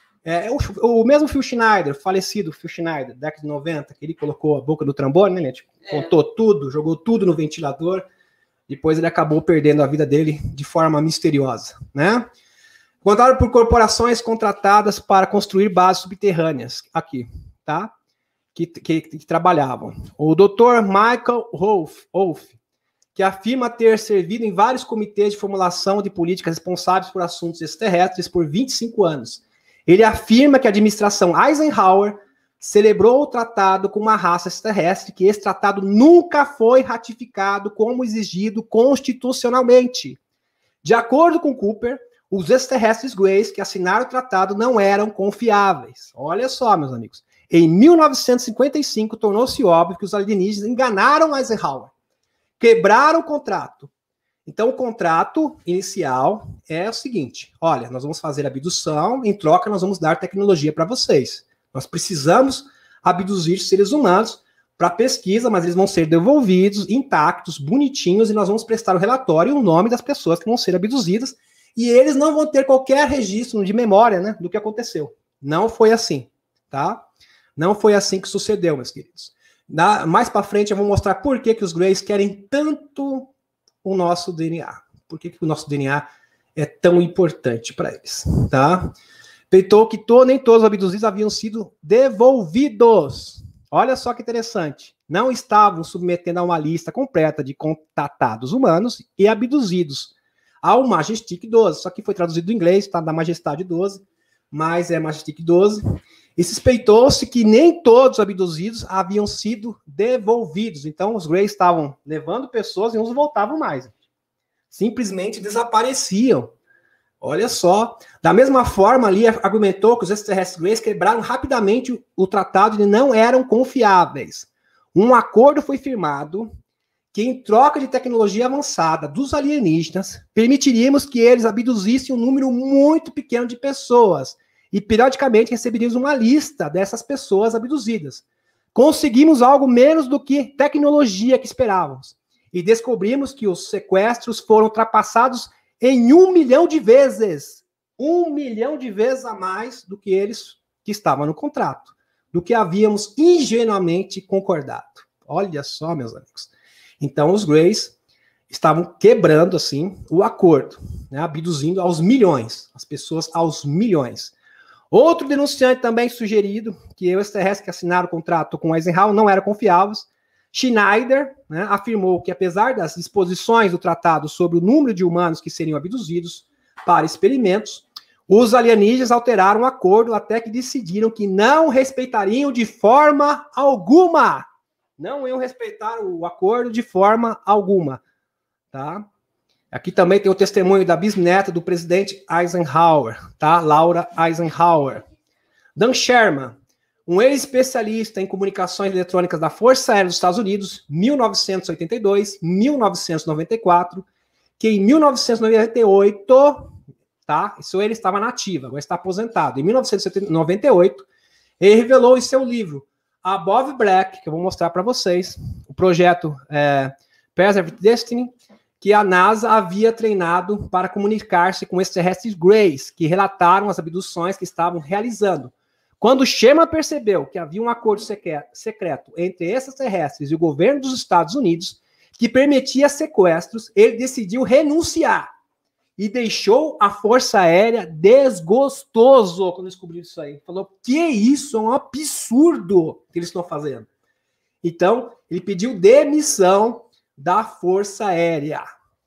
É, o, o mesmo Phil Schneider, falecido Phil Schneider, década de noventa, que ele colocou a boca no trombone, né, gente? Contou tudo, jogou tudo no ventilador, depois ele acabou perdendo a vida dele de forma misteriosa, né? Contaram por corporações contratadas para construir bases subterrâneas, aqui, tá? Que, que, que trabalhavam. O doutor Michael Wolff, Wolff, que afirma ter servido em vários comitês de formulação de políticas responsáveis por assuntos extraterrestres por vinte e cinco anos. Ele afirma que a administração Eisenhower celebrou o tratado com uma raça extraterrestre, que esse tratado nunca foi ratificado como exigido constitucionalmente. De acordo com Cooper, os extraterrestres Greys que assinaram o tratado não eram confiáveis. Olha só, meus amigos. Em mil novecentos e cinquenta e cinco, tornou-se óbvio que os alienígenas enganaram Eisenhower, quebraram o contrato. Então, o contrato inicial é o seguinte: olha, nós vamos fazer a abdução, em troca nós vamos dar tecnologia para vocês. Nós precisamos abduzir seres humanos para pesquisa, mas eles vão ser devolvidos intactos, bonitinhos, e nós vamos prestar o relatório e o nome das pessoas que vão ser abduzidas, e eles não vão ter qualquer registro de memória, né, do que aconteceu. Não foi assim, tá? Não foi assim que sucedeu, meus queridos. Na, mais para frente eu vou mostrar por que, que os Greys querem tanto o nosso D N A. Por que, que o nosso D N A é tão importante para eles, tá? Peitou que to, nem todos os abduzidos haviam sido devolvidos. Olha só que interessante. Não estavam submetendo a uma lista completa de contatados humanos e abduzidos ao Majestic doze. Isso aqui foi traduzido do inglês, tá? Da Majestade doze, mas é Majestic doze. E suspeitou-se que nem todos os abduzidos haviam sido devolvidos. Então, os Greys estavam levando pessoas e uns voltavam mais. Simplesmente desapareciam. Olha só. Da mesma forma, ali argumentou que os extraterrestres Greys quebraram rapidamente o, o tratado e não eram confiáveis. Um acordo foi firmado que, em troca de tecnologia avançada dos alienígenas, permitiríamos que eles abduzissem um número muito pequeno de pessoas e, periodicamente, receberíamos uma lista dessas pessoas abduzidas. Conseguimos algo menos do que tecnologia que esperávamos. E descobrimos que os sequestros foram ultrapassados em um milhão de vezes. Um milhão de vezes a mais do que eles que estavam no contrato. Do que havíamos ingenuamente concordado. Olha só, meus amigos. Então, os Greys estavam quebrando, assim, o acordo, né, abduzindo aos milhões, as pessoas aos milhões. Outro denunciante também sugerido que os extraterrestres que assinaram o contrato com Eisenhower não eram confiáveis. Schneider, né, afirmou que, apesar das disposições do tratado sobre o número de humanos que seriam abduzidos para experimentos, os alienígenas alteraram o acordo até que decidiram que não respeitariam de forma alguma. Não iam respeitar o acordo de forma alguma. Tá? Aqui também tem o testemunho da bisneta do presidente Eisenhower, tá? Laura Eisenhower. Dan Sherman, um ex-especialista em comunicações eletrônicas da Força Aérea dos Estados Unidos, mil novecentos e oitenta e dois a mil novecentos e noventa e quatro, que em mil novecentos e noventa e oito, tá? Isso ele estava na ativa, agora está aposentado. Em mil novecentos e noventa e oito, ele revelou em seu livro Above Black, que eu vou mostrar para vocês, o projeto é, Preserved Destiny, que a NASA havia treinado para comunicar-se com extraterrestres Greys, que relataram as abduções que estavam realizando. Quando Sherman percebeu que havia um acordo secreto entre extraterrestres e o governo dos Estados Unidos, que permitia sequestros, ele decidiu renunciar e deixou a Força Aérea desgostoso quando descobriu isso aí. Falou, que isso? É um absurdo que eles estão fazendo. Então, ele pediu demissão da Força Aérea.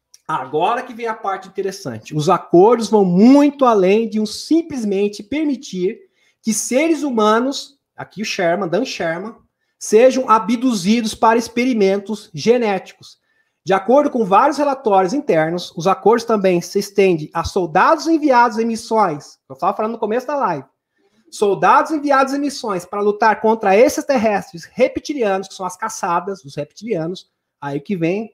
Agora que vem a parte interessante. Os acordos vão muito além de um simplesmente permitir que seres humanos, aqui o Sherman, Dan Sherman, sejam abduzidos para experimentos genéticos. De acordo com vários relatórios internos, os acordos também se estendem a soldados enviados em missões, eu estava falando no começo da live, soldados enviados em missões para lutar contra extraterrestres reptilianos, que são as caçadas dos reptilianos, aí que vem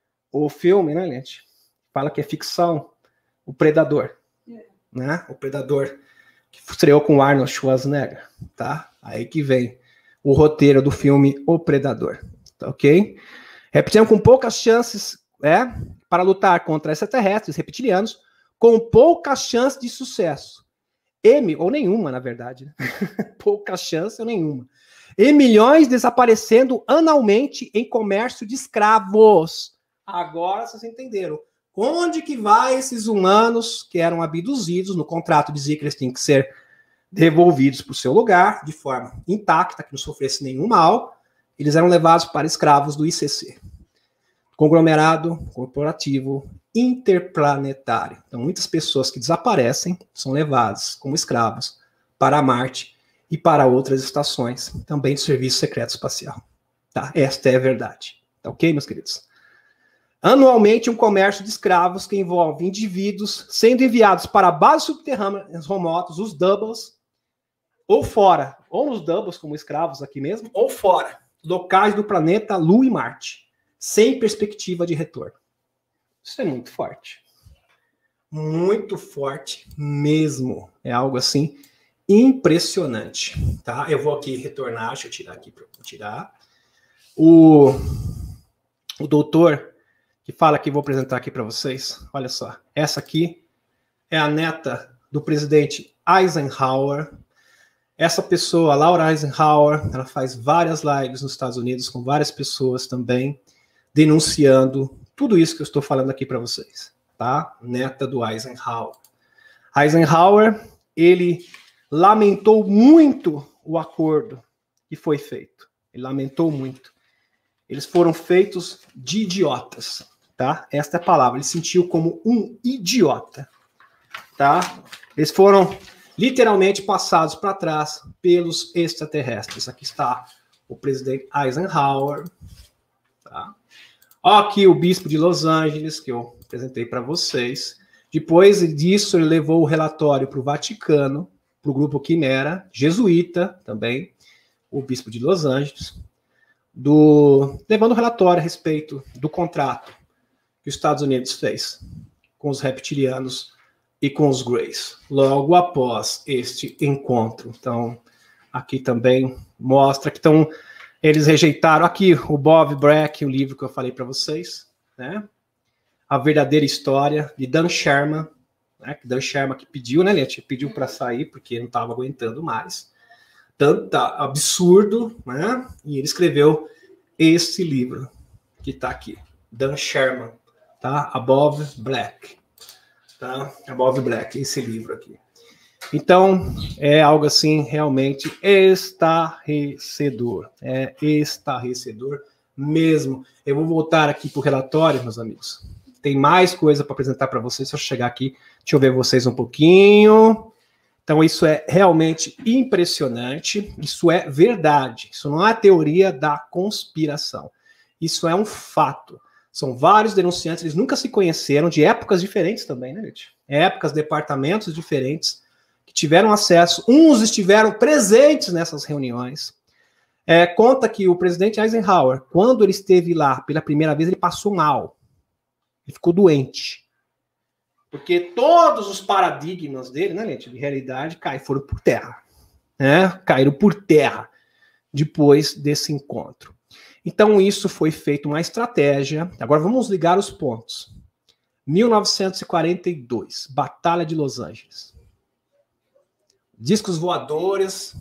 o filme, né, gente? Fala que é ficção, o Predador, é. né? O Predador, que estreou com o Arnold Schwarzenegger, tá? Aí que vem o roteiro do filme O Predador, tá ok? Reptiliano com poucas chances é, para lutar contra extraterrestres reptilianos, com poucas chances de sucesso. M, ou nenhuma, na verdade. Né? Poucas chances ou nenhuma. E milhões desaparecendo anualmente em comércio de escravos. Agora vocês entenderam. Onde que vai esses humanos que eram abduzidos? No contrato dizia que eles tinham que ser devolvidos para o seu lugar, de forma intacta, que não sofresse nenhum mal. Eles eram levados para escravos do I C C. Conglomerado Corporativo Interplanetário. Então, muitas pessoas que desaparecem são levadas como escravos para Marte e para outras estações, também do Serviço Secreto Espacial. Tá? Esta é a verdade. Tá ok, meus queridos? Anualmente, um comércio de escravos que envolve indivíduos sendo enviados para bases subterrâneas remotas, os doubles, ou fora, ou nos doubles como escravos aqui mesmo, ou fora, locais do planeta Lua e Marte, sem perspectiva de retorno. Isso é muito forte. Muito forte mesmo. É algo assim impressionante, tá? Eu vou aqui retornar, deixa eu tirar aqui para tirar. O, o doutor que fala que vou apresentar aqui para vocês, olha só, essa aqui é a neta do presidente Eisenhower. Essa pessoa, Laura Eisenhower, ela faz várias lives nos Estados Unidos com várias pessoas também, denunciando tudo isso que eu estou falando aqui para vocês, tá? Neta do Eisenhower. Eisenhower, ele lamentou muito o acordo que foi feito. Ele lamentou muito. Eles foram feitos de idiotas, tá? Esta é a palavra. Ele se sentiu como um idiota, tá? Eles foram literalmente passados para trás pelos extraterrestres. Aqui está o presidente Eisenhower, tá? Ó, aqui o bispo de Los Angeles, que eu apresentei para vocês. Depois disso, ele levou o relatório para o Vaticano, para o grupo Quimera, jesuíta também, o bispo de Los Angeles, do, levando o relatório a respeito do contrato que os Estados Unidos fez com os reptilianos e com os Greys, logo após este encontro. Então, aqui também mostra que estão... Eles rejeitaram, aqui, o Bob Black, o livro que eu falei para vocês, né? A Verdadeira História, de Dan Sherman, né? Dan Sherman que pediu, né, Lete? Pediu para sair, porque não estava aguentando mais. Tanto absurdo, né? E ele escreveu esse livro, que está aqui, Dan Sherman, tá? Above Black, tá? Above Black, esse livro aqui. Então, é algo assim realmente estarrecedor. É estarrecedor mesmo. Eu vou voltar aqui para o relatório, meus amigos. Tem mais coisa para apresentar para vocês. Se eu chegar aqui, deixa eu ver vocês um pouquinho. Então, isso é realmente impressionante. Isso é verdade. Isso não é teoria da conspiração. Isso é um fato. São vários denunciantes, eles nunca se conheceram, de épocas diferentes também, né, gente? Épocas, departamentos diferentes, que tiveram acesso, uns estiveram presentes nessas reuniões. É, conta que o presidente Eisenhower, quando ele esteve lá pela primeira vez, ele passou mal. Ele ficou doente. Porque todos os paradigmas dele, né, gente, de realidade, caíram, foram por terra. Né? Caíram por terra depois desse encontro. Então, isso foi feito uma estratégia. Agora, vamos ligar os pontos. mil novecentos e quarenta e dois, Batalha de Los Angeles. Discos voadores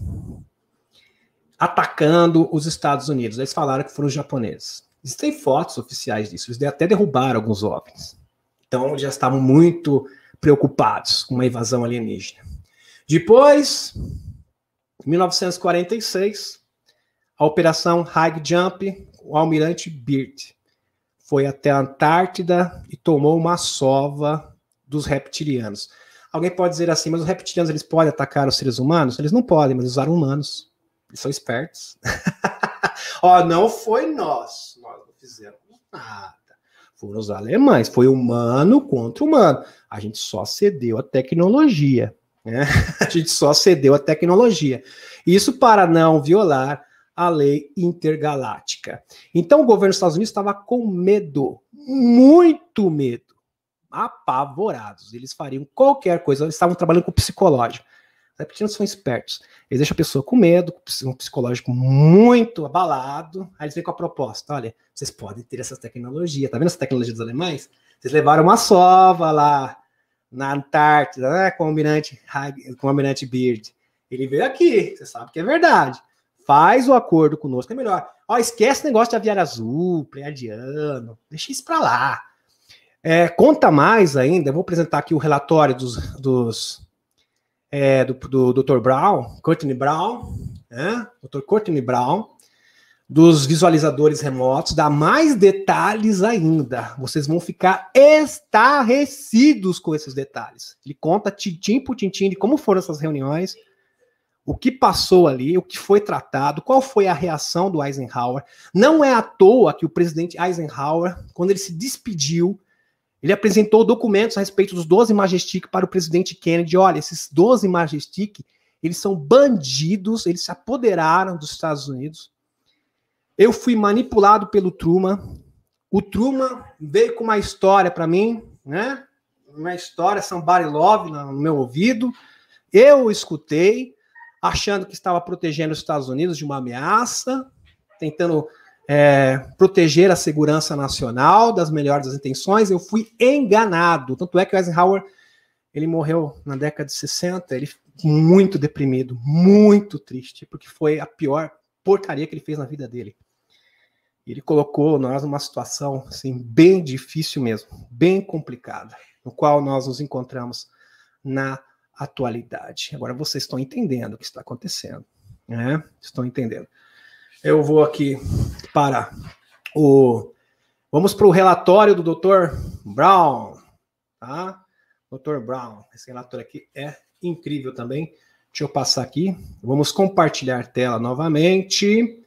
atacando os Estados Unidos. Eles falaram que foram os japoneses. Existem fotos oficiais disso. Eles até derrubaram alguns OVNIs. Então, eles já estavam muito preocupados com uma invasão alienígena. Depois, mil novecentos e quarenta e seis, a Operação High Jump, o almirante Byrd foi até a Antártida e tomou uma sova dos reptilianos. Alguém pode dizer assim, mas os reptilianos eles podem atacar os seres humanos? Eles não podem, mas usaram humanos. Eles são espertos. Ó, não foi nós. Nós não fizemos nada. Foram os alemães. Foi humano contra humano. A gente só cedeu a tecnologia. Né? A gente só cedeu a tecnologia. Isso para não violar a lei intergaláctica. Então o governo dos Estados Unidos estava com medo, muito medo, apavorados. Eles fariam qualquer coisa, eles estavam trabalhando com o psicológico. Os reptilianos são espertos. Eles deixam a pessoa com medo, com um psicológico muito abalado, aí eles vêm com a proposta, olha, vocês podem ter essa tecnologia, tá vendo essa tecnologia dos alemães? Vocês levaram uma sova lá na Antártida, né, com o almirante, com o almirante Byrd. Ele veio aqui, você sabe que é verdade. Faz o acordo conosco, é melhor. Ó, esquece o negócio de aviário azul, pleiadiano, deixa isso para lá. É, conta mais ainda, eu vou apresentar aqui o relatório dos, dos, é, do, do doutor Brown, Courtney Brown, né? doutor Courtney Brown, dos visualizadores remotos, dá mais detalhes ainda. Vocês vão ficar estarrecidos com esses detalhes. Ele conta tintim por tintim de como foram essas reuniões, o que passou ali, o que foi tratado, qual foi a reação do Eisenhower. Não é à toa que o presidente Eisenhower, quando ele se despediu, ele apresentou documentos a respeito dos doze Majestic para o presidente Kennedy. Olha, esses doze Majestic, eles são bandidos, eles se apoderaram dos Estados Unidos. Eu fui manipulado pelo Truman. O Truman veio com uma história para mim, né? Uma história, somebody love, no meu ouvido. Eu escutei, achando que estava protegendo os Estados Unidos de uma ameaça, tentando é, proteger a segurança nacional, das melhores das intenções. Eu fui enganado. Tanto é que o Eisenhower, ele morreu na década de sessenta, ele muito deprimido, muito triste, porque foi a pior porcaria que ele fez na vida dele. Ele colocou nós numa situação assim, bem difícil mesmo, bem complicada, no qual nós nos encontramos na atualidade. Agora vocês estão entendendo o que está acontecendo, né? Estão entendendo. Eu vou aqui para o... Vamos para o relatório do doutor Brown, tá? doutor Brown, esse relatório aqui é incrível também. Deixa eu passar aqui. Vamos compartilhar tela novamente.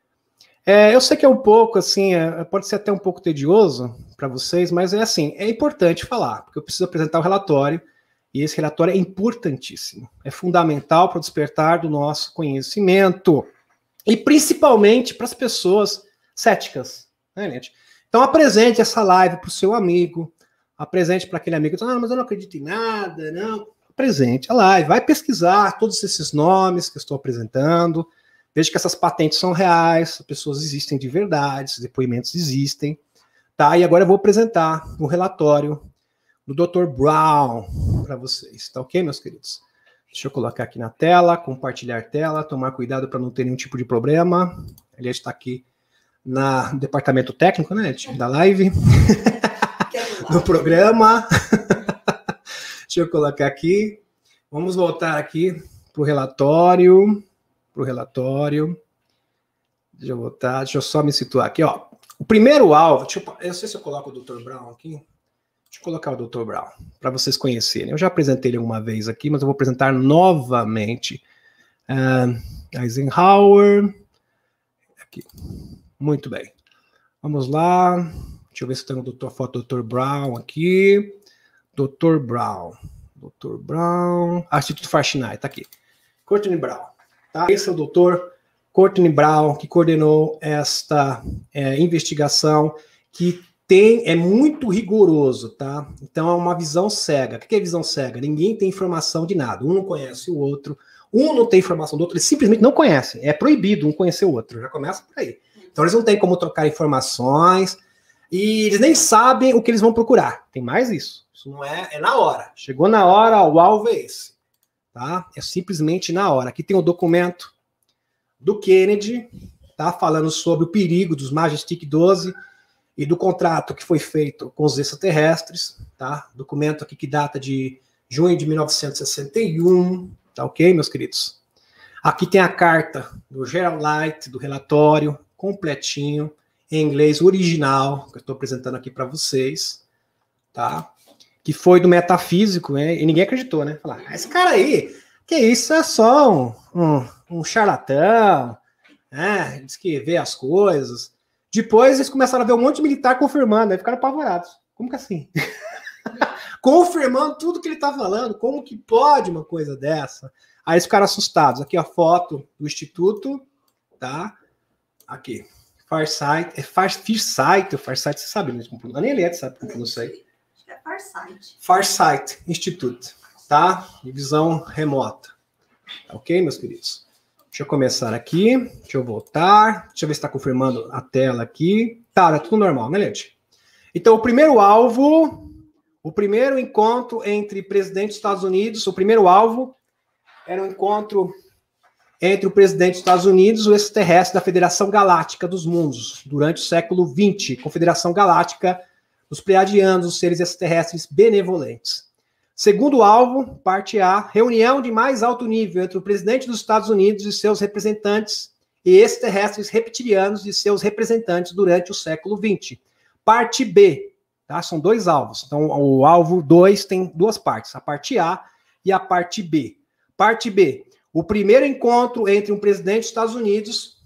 É, eu sei que é um pouco, assim, é, pode ser até um pouco tedioso para vocês, mas é assim, é importante falar, porque eu preciso apresentar o relatório. E esse relatório é importantíssimo, é fundamental para o despertar do nosso conhecimento, e principalmente para as pessoas céticas, né, gente? Então apresente essa live para o seu amigo, apresente para aquele amigo que diz, ah, mas eu não acredito em nada, não. Apresente a live, vai pesquisar todos esses nomes que eu estou apresentando, veja que essas patentes são reais, as pessoas existem de verdade, os depoimentos existem, tá? E agora eu vou apresentar o relatório do doutor Brown para vocês, tá ok, meus queridos? Deixa eu colocar aqui na tela, compartilhar tela, tomar cuidado para não ter nenhum tipo de problema. Ele está aqui na, no departamento técnico, né, da live, do programa. Deixa eu colocar aqui. Vamos voltar aqui para o relatório, para o relatório. Deixa eu voltar, deixa eu só me situar aqui, ó. O primeiro alvo, deixa eu, eu não sei se eu coloco o doutor Brown aqui. Deixa eu colocar o doutor Brown, para vocês conhecerem. Eu já apresentei ele uma vez aqui, mas eu vou apresentar novamente. Uh, Eisenhower. Aqui. Muito bem. Vamos lá. Deixa eu ver se tem a foto do doutor Brown aqui. doutor Brown. doutor Brown. Ah, Instituto Farshnight, tá aqui. Courtney Brown. Tá? Esse é o doutor Courtney Brown, que coordenou esta é, investigação, que Tem, é muito rigoroso, tá? Então é uma visão cega. O que é visão cega? Ninguém tem informação de nada. Um não conhece o outro. Um não tem informação do outro. Eles simplesmente não conhecem. É proibido um conhecer o outro. Já começa por aí. Então eles não têm como trocar informações e eles nem sabem o que eles vão procurar. Tem mais isso. Isso não é, é na hora. Chegou na hora, ó, o alvo é esse. Tá? É simplesmente na hora. Aqui tem o documento do Kennedy, tá? Falando sobre o perigo dos Majestic doze e do contrato que foi feito com os extraterrestres. Tá? Documento aqui que data de junho de mil novecentos e sessenta e um. Tá ok, meus queridos? Aqui tem a carta do Gerald Light, do relatório, completinho, em inglês original, que eu estou apresentando aqui para vocês. Tá? Que foi do metafísico, né? E ninguém acreditou, né? Falar, ah, esse cara aí, que isso, é só um, um, um charlatão, né? Diz que vê as coisas. Depois eles começaram a ver um monte de militar confirmando, aí ficaram apavorados. Como que assim? Confirmando tudo que ele tá falando, como que pode uma coisa dessa? Aí eles ficaram assustados. Aqui a foto do Instituto, tá? Aqui, Farsight, é Farsight, Farsight, você sabe, né? Nem ele é, sabe, porque eu não sei. É Farsight. Farsight Institute, tá? Divisão remota. Ok, meus queridos? Deixa eu começar aqui. Deixa eu voltar. Deixa eu ver se está confirmando a tela aqui. Tá, é tudo normal, né, gente? Então, o primeiro alvo, o primeiro encontro entre presidente dos Estados Unidos, o primeiro alvo era um encontro entre o presidente dos Estados Unidos e o extraterrestre da Federação Galáctica dos Mundos, durante o século vinte, Confederação Galáctica dos Pleiadianos, os seres extraterrestres benevolentes. Segundo alvo, parte A, reunião de mais alto nível entre o presidente dos Estados Unidos e seus representantes e extraterrestres reptilianos e seus representantes durante o século vinte. Parte B, tá? São dois alvos. Então, o alvo dois tem duas partes, a parte A e a parte B. Parte B, o primeiro encontro entre um presidente dos Estados Unidos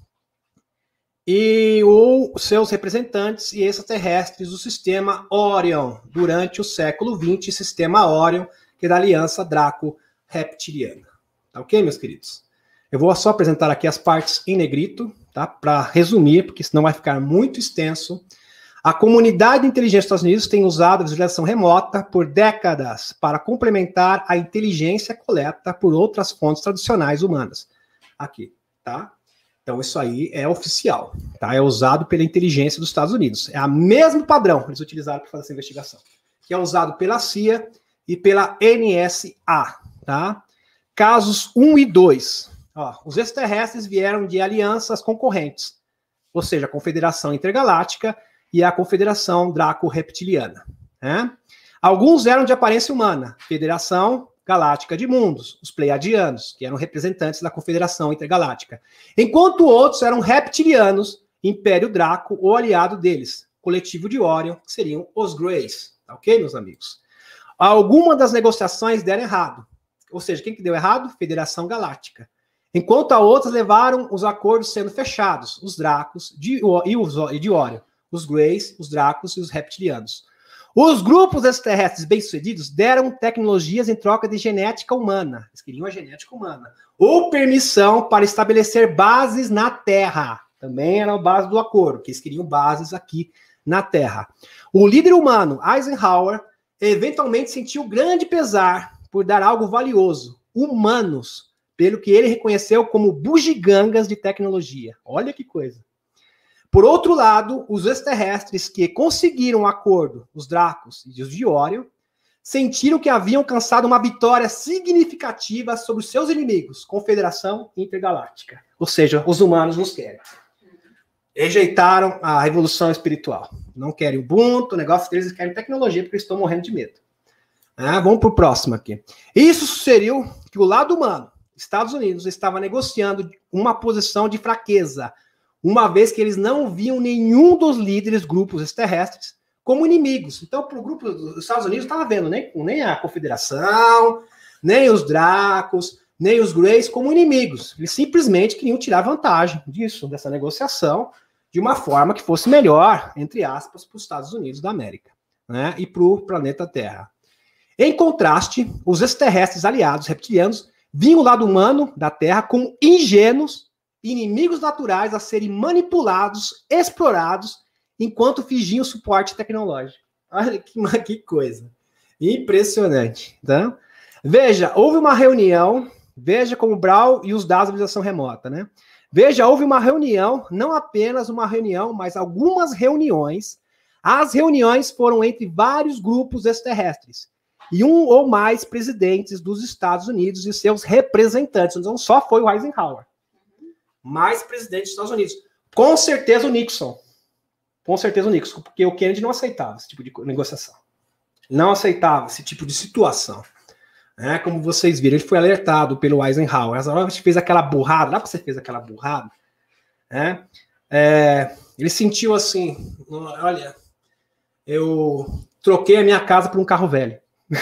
e os seus representantes e extraterrestres do sistema Orion, durante o século vinte, sistema Orion, que é da Aliança Draco-Reptiliana. Tá ok, meus queridos? Eu vou só apresentar aqui as partes em negrito, tá? Para resumir, porque senão vai ficar muito extenso. A comunidade de inteligência dos Estados Unidos tem usado a visualização remota por décadas para complementar a inteligência coleta por outras fontes tradicionais humanas. Aqui, tá? Então, isso aí é oficial, tá? É usado pela inteligência dos Estados Unidos. É o mesmo padrão que eles utilizaram para fazer essa investigação, que é usado pela C I A e pela N S A, tá? Casos um e dois. Ó, os extraterrestres vieram de alianças concorrentes, ou seja, a Confederação Intergaláctica e a Confederação Draco-Reptiliana, né? Alguns eram de aparência humana, Federação Galáctica de Mundos, os Pleiadianos, que eram representantes da Confederação Intergaláctica, enquanto outros eram reptilianos, Império Draco ou aliado deles, Coletivo de Orion, que seriam os Greys, tá ok, meus amigos? Algumas das negociações deram errado, ou seja, quem que deu errado? Federação Galáctica. Enquanto a outras levaram os acordos sendo fechados, os Dracos de, e os de Orion, os Greys, os Dracos e os Reptilianos. Os grupos extraterrestres bem-sucedidos deram tecnologias em troca de genética humana. Eles queriam a genética humana. Ou permissão para estabelecer bases na Terra. Também era a base do acordo, que eles queriam bases aqui na Terra. O líder humano, Eisenhower, eventualmente sentiu grande pesar por dar algo valioso, humanos, pelo que ele reconheceu como bugigangas de tecnologia. Olha que coisa. Por outro lado, os extraterrestres que conseguiram um acordo, os Dracos e os de Orion, sentiram que haviam alcançado uma vitória significativa sobre os seus inimigos, Confederação Intergaláctica. Ou seja, os humanos nos querem. Rejeitaram a revolução espiritual. Não querem Ubuntu, o negócio deles, eles querem tecnologia, porque eles estão morrendo de medo. Ah, vamos para o próximo aqui. Isso sugeriu que o lado humano, Estados Unidos, estava negociando uma posição de fraqueza, uma vez que eles não viam nenhum dos líderes grupos extraterrestres como inimigos. Então, para o grupo dos Estados Unidos, não estava vendo nem, nem a Confederação, nem os Dracos, nem os Greys como inimigos. Eles simplesmente queriam tirar vantagem disso, dessa negociação, de uma forma que fosse melhor, entre aspas, para os Estados Unidos da América, né, e para o planeta Terra. Em contraste, os extraterrestres aliados reptilianos viam o lado humano da Terra como ingênuos, inimigos naturais a serem manipulados, explorados, enquanto fingiam suporte tecnológico. Olha que, que coisa. Impressionante. Tá? Veja, houve uma reunião, veja como Brown e os dados da visualização remota, né? Veja, houve uma reunião, não apenas uma reunião, mas algumas reuniões. As reuniões foram entre vários grupos extraterrestres e um ou mais presidentes dos Estados Unidos e seus representantes. Não só foi o Eisenhower, mais presidentes dos Estados Unidos. Com certeza o Nixon. Com certeza o Nixon, porque o Kennedy não aceitava esse tipo de negociação. Não aceitava esse tipo de situação. É, como vocês viram, ele foi alertado pelo Eisenhower. Eisenhower fez aquela burrada, lá que você fez aquela burrada, né? É, ele sentiu assim, olha, eu troquei a minha casa por um carro velho.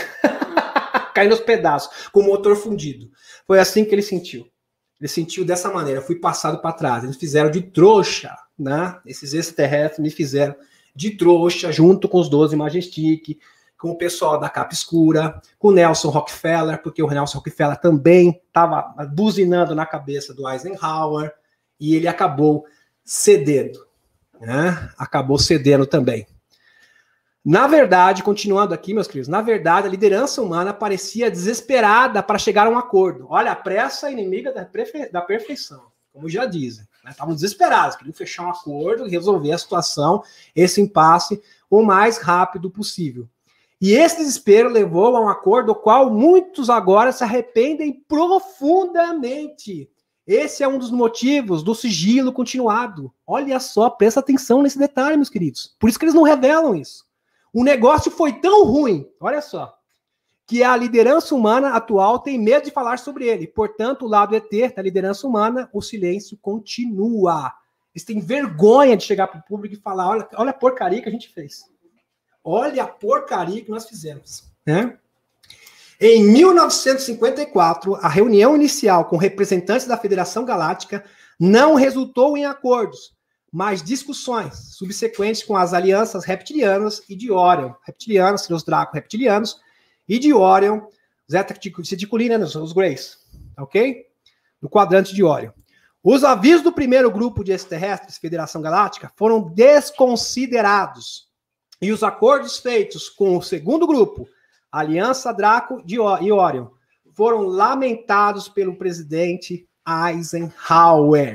Caiu nos pedaços, com o motor fundido. Foi assim que ele sentiu. Ele sentiu dessa maneira, fui passado para trás. Eles fizeram de trouxa, né? Esses extraterrestres me fizeram de trouxa, junto com os doze Majestic, com o pessoal da capa escura, com o Nelson Rockefeller, porque o Nelson Rockefeller também estava buzinando na cabeça do Eisenhower, e ele acabou cedendo, né? Acabou cedendo também. Na verdade, continuando aqui, meus queridos, na verdade, a liderança humana parecia desesperada para chegar a um acordo. Olha, a pressa é inimiga da, da perfeição, como já dizem. Estavam, né? Desesperados, queriam fechar um acordo e resolver a situação, esse impasse, o mais rápido possível. E esse desespero levou a um acordo, do qual muitos agora se arrependem profundamente. Esse é um dos motivos do sigilo continuado. Olha só, presta atenção nesse detalhe, meus queridos. Por isso que eles não revelam isso. O negócio foi tão ruim, olha só, que a liderança humana atual tem medo de falar sobre ele. Portanto, o lado E T da liderança humana, o silêncio continua. Eles têm vergonha de chegar para o público e falar, olha, olha a porcaria que a gente fez. Olha a porcaria que nós fizemos, né? Em mil novecentos e cinquenta e quatro, a reunião inicial com representantes da Federação Galáctica não resultou em acordos, mas discussões subsequentes com as alianças reptilianas e de Orion. Reptilianos, os Draco reptilianos, e de Orion, Zeta Reticulina, os Greys, ok? No quadrante de Orion. Os avisos do primeiro grupo de extraterrestres, Federação Galáctica, foram desconsiderados. E os acordos feitos com o segundo grupo, Aliança Draco e Orion, foram lamentados pelo presidente Eisenhower.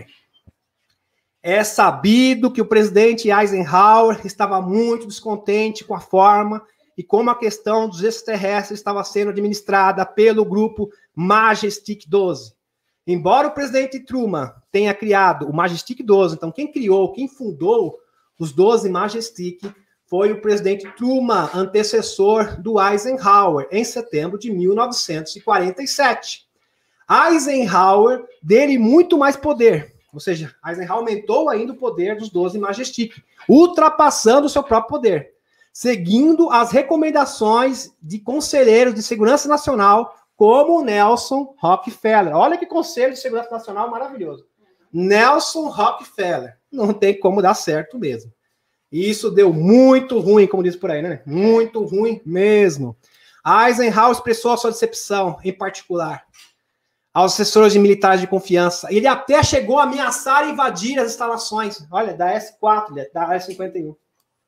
É sabido que o presidente Eisenhower estava muito descontente com a forma e como a questão dos extraterrestres estava sendo administrada pelo grupo Majestic doze. Embora o presidente Truman tenha criado o Majestic doze, então quem criou, quem fundou os doze Majestic foi o presidente Truman, antecessor do Eisenhower, em setembro de mil novecentos e quarenta e sete. Eisenhower deu-lhe muito mais poder, ou seja, Eisenhower aumentou ainda o poder dos doze Majestic, ultrapassando o seu próprio poder, seguindo as recomendações de conselheiros de segurança nacional, como o Nelson Rockefeller. Olha que conselho de segurança nacional maravilhoso. Nelson Rockefeller. Não tem como dar certo mesmo. E isso deu muito ruim, como diz por aí, né? Muito ruim mesmo. Eisenhower expressou a sua decepção, em particular, aos assessores de militares de confiança. Ele até chegou a ameaçar invadir as instalações. Olha, da S quatro, da área cinquenta e um.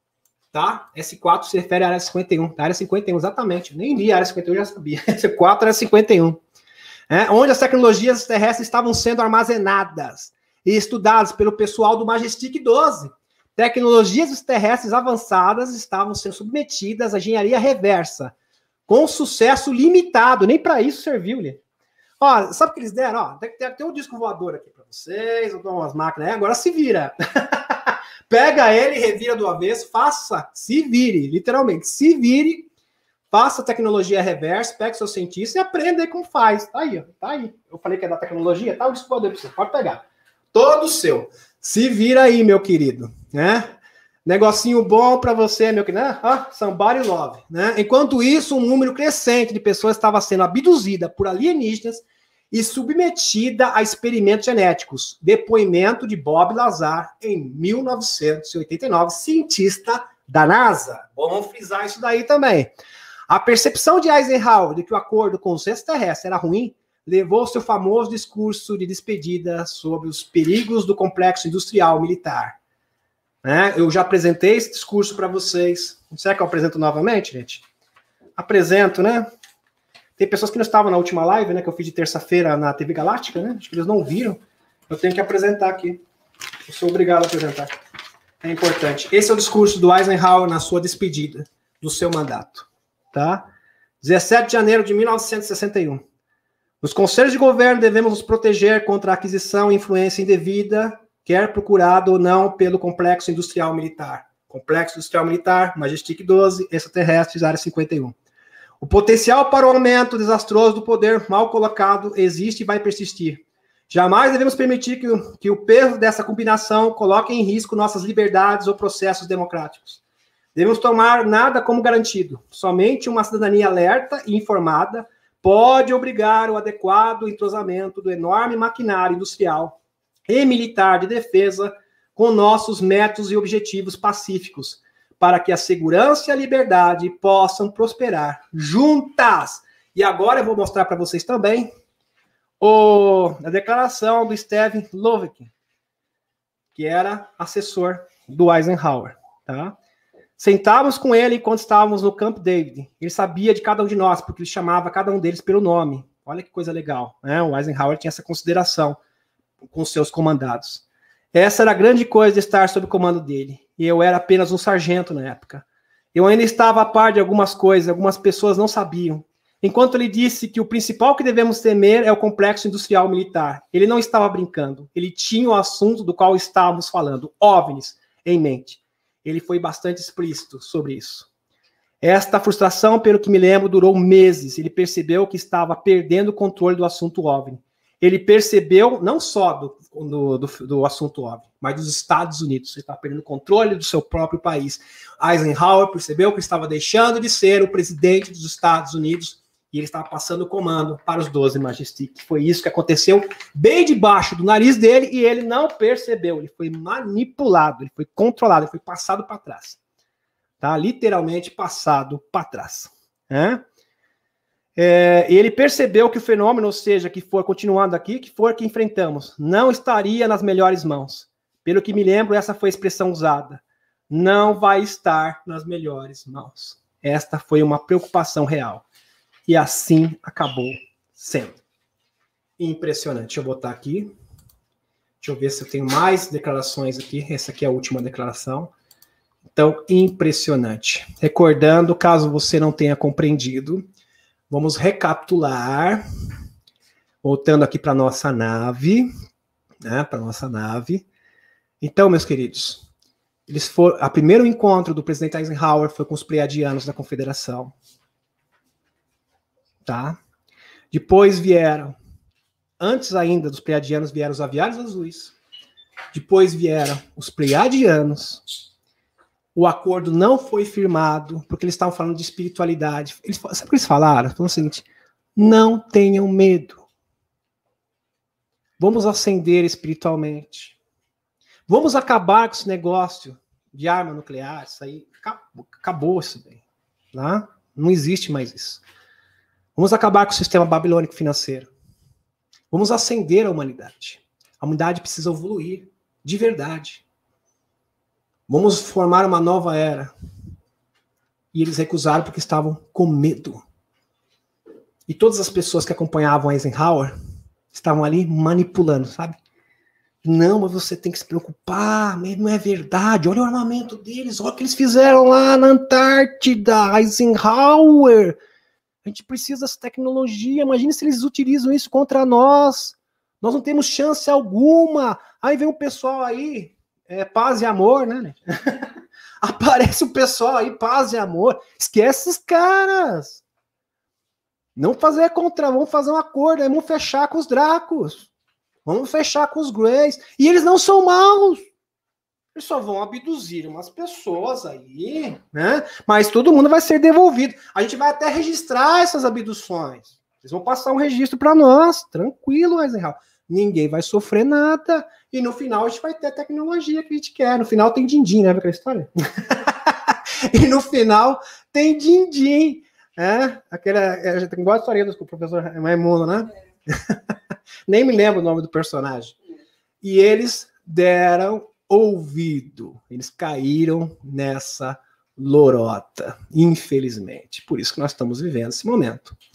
Tá? S quatro se refere à área cinquenta e um. Da área cinquenta e um, exatamente. Nem li a área cinquenta e um, já sabia. S quatro era cinquenta e um. É, onde as tecnologias terrestres estavam sendo armazenadas e estudadas pelo pessoal do Majestic doze. Tecnologias terrestres avançadas estavam sendo submetidas à engenharia reversa, com sucesso limitado. Nem para isso serviu-lhe. Ó, sabe o que eles deram? Ó, tem, tem, tem um disco voador aqui para vocês, eu dou umas máquinas aí, agora se vira. Pega ele, revira do avesso, faça, se vire, literalmente, se vire, faça tecnologia reversa, pegue seu cientista e aprenda aí como faz. Tá aí, ó, tá aí. Eu falei que é da tecnologia, tá o disco voador para você, pode pegar. Todo seu. Se vira aí, meu querido, né? Negocinho bom para você, meu querido. Ah, somebody love, né? Enquanto isso, um número crescente de pessoas estava sendo abduzida por alienígenas e submetida a experimentos genéticos. Depoimento de Bob Lazar em mil novecentos e oitenta e nove, cientista da NASA. Vamos frisar isso daí também. A percepção de Eisenhower de que o acordo com os extraterrestres era ruim levou seu famoso discurso de despedida sobre os perigos do complexo industrial militar. Né? Eu já apresentei esse discurso para vocês. Será que eu apresento novamente, gente? Apresento, né? Tem pessoas que não estavam na última live, né? Que eu fiz de terça-feira na T V Galáctica, né? Acho que eles não viram. Eu tenho que apresentar aqui. Eu sou obrigado a apresentar. É importante. Esse é o discurso do Eisenhower na sua despedida do seu mandato. Tá? dezessete de janeiro de mil novecentos e sessenta e um. Nos conselhos de governo devemos nos proteger contra a aquisição e influência indevida, quer procurado ou não, pelo complexo industrial militar. Complexo industrial militar, Majestic doze, extraterrestres, área cinquenta e um. O potencial para o aumento desastroso do poder mal colocado existe e vai persistir. Jamais devemos permitir que o, que o peso dessa combinação coloque em risco nossas liberdades ou processos democráticos. Devemos tomar nada como garantido. Somente uma cidadania alerta e informada pode obrigar o adequado entrosamento do enorme maquinário industrial e militar de defesa com nossos métodos e objetivos pacíficos, para que a segurança e a liberdade possam prosperar juntas. E agora eu vou mostrar para vocês também o, a declaração do Steve Levin, que era assessor do Eisenhower. Tá? Sentávamos com ele enquanto estávamos no Camp David. Ele sabia de cada um de nós, porque ele chamava cada um deles pelo nome. Olha que coisa legal. Né? O Eisenhower tinha essa consideração com seus comandados. Essa era a grande coisa de estar sob o comando dele. E eu era apenas um sargento na época. Eu ainda estava a par de algumas coisas, algumas pessoas não sabiam. Enquanto ele disse que o principal que devemos temer é o complexo industrial militar. Ele não estava brincando. Ele tinha o assunto do qual estávamos falando, OVNIs, em mente. Ele foi bastante explícito sobre isso. Esta frustração, pelo que me lembro, durou meses. Ele percebeu que estava perdendo o controle do assunto OVNI. Ele percebeu, não só do, do, do, do assunto óbvio, mas dos Estados Unidos. Ele estava perdendo o controle do seu próprio país. Eisenhower percebeu que estava deixando de ser o presidente dos Estados Unidos e ele estava passando o comando para os doze Majestic. Foi isso que aconteceu bem debaixo do nariz dele e ele não percebeu. Ele foi manipulado, ele foi controlado, ele foi passado para trás. Tá? Literalmente passado para trás. É? É, ele percebeu que o fenômeno, ou seja, que for continuando aqui, que for que enfrentamos, não estaria nas melhores mãos. Pelo que me lembro, essa foi a expressão usada. Não vai estar nas melhores mãos. Esta foi uma preocupação real. E assim acabou sendo. Impressionante. Deixa eu botar aqui. Deixa eu ver se eu tenho mais declarações aqui. Essa aqui é a última declaração. Então, impressionante. Recordando, caso você não tenha compreendido, vamos recapitular, voltando aqui para a nossa nave, né, para a nossa nave. Então, meus queridos, eles foram, a primeiro encontro do presidente Eisenhower foi com os pleiadianos da Confederação. Tá? Depois vieram, antes ainda dos pleiadianos, vieram os aviários azuis. Depois vieram os pleiadianos. O acordo não foi firmado, porque eles estavam falando de espiritualidade. Eles, sabe o que eles falaram? Falaram o seguinte, não tenham medo. Vamos ascender espiritualmente. Vamos acabar com esse negócio de arma nuclear. Isso aí, acabou, acabou isso daí. Tá? Não existe mais isso. Vamos acabar com o sistema babilônico financeiro. Vamos ascender a humanidade. A humanidade precisa evoluir, de verdade. Vamos formar uma nova era. E eles recusaram porque estavam com medo. E todas as pessoas que acompanhavam Eisenhower estavam ali manipulando, sabe? Não, mas você tem que se preocupar, não é verdade. Olha o armamento deles, olha o que eles fizeram lá na Antártida, Eisenhower. A gente precisa dessa tecnologia, imagine se eles utilizam isso contra nós. Nós não temos chance alguma. Aí vem um pessoal aí, é, paz e amor, né? Aparece o pessoal aí, paz e amor. Esquece esses caras. Não fazer contra, vamos fazer um acordo, vamos fechar com os Dracos. Vamos fechar com os Greys. E eles não são maus. Eles só vão abduzir umas pessoas aí, né? Mas todo mundo vai ser devolvido. A gente vai até registrar essas abduções. Eles vão passar um registro para nós. Tranquilo, Eisenhower. Ninguém vai sofrer nada. E no final a gente vai ter a tecnologia que a gente quer. No final tem din-din, né? Aquela história? E no final tem din-din. É? Aquela, a gente tem igual a historinha do professor Raimundo, né? Nem me lembro o nome do personagem. E eles deram ouvido. Eles caíram nessa lorota, infelizmente. Por isso que nós estamos vivendo esse momento.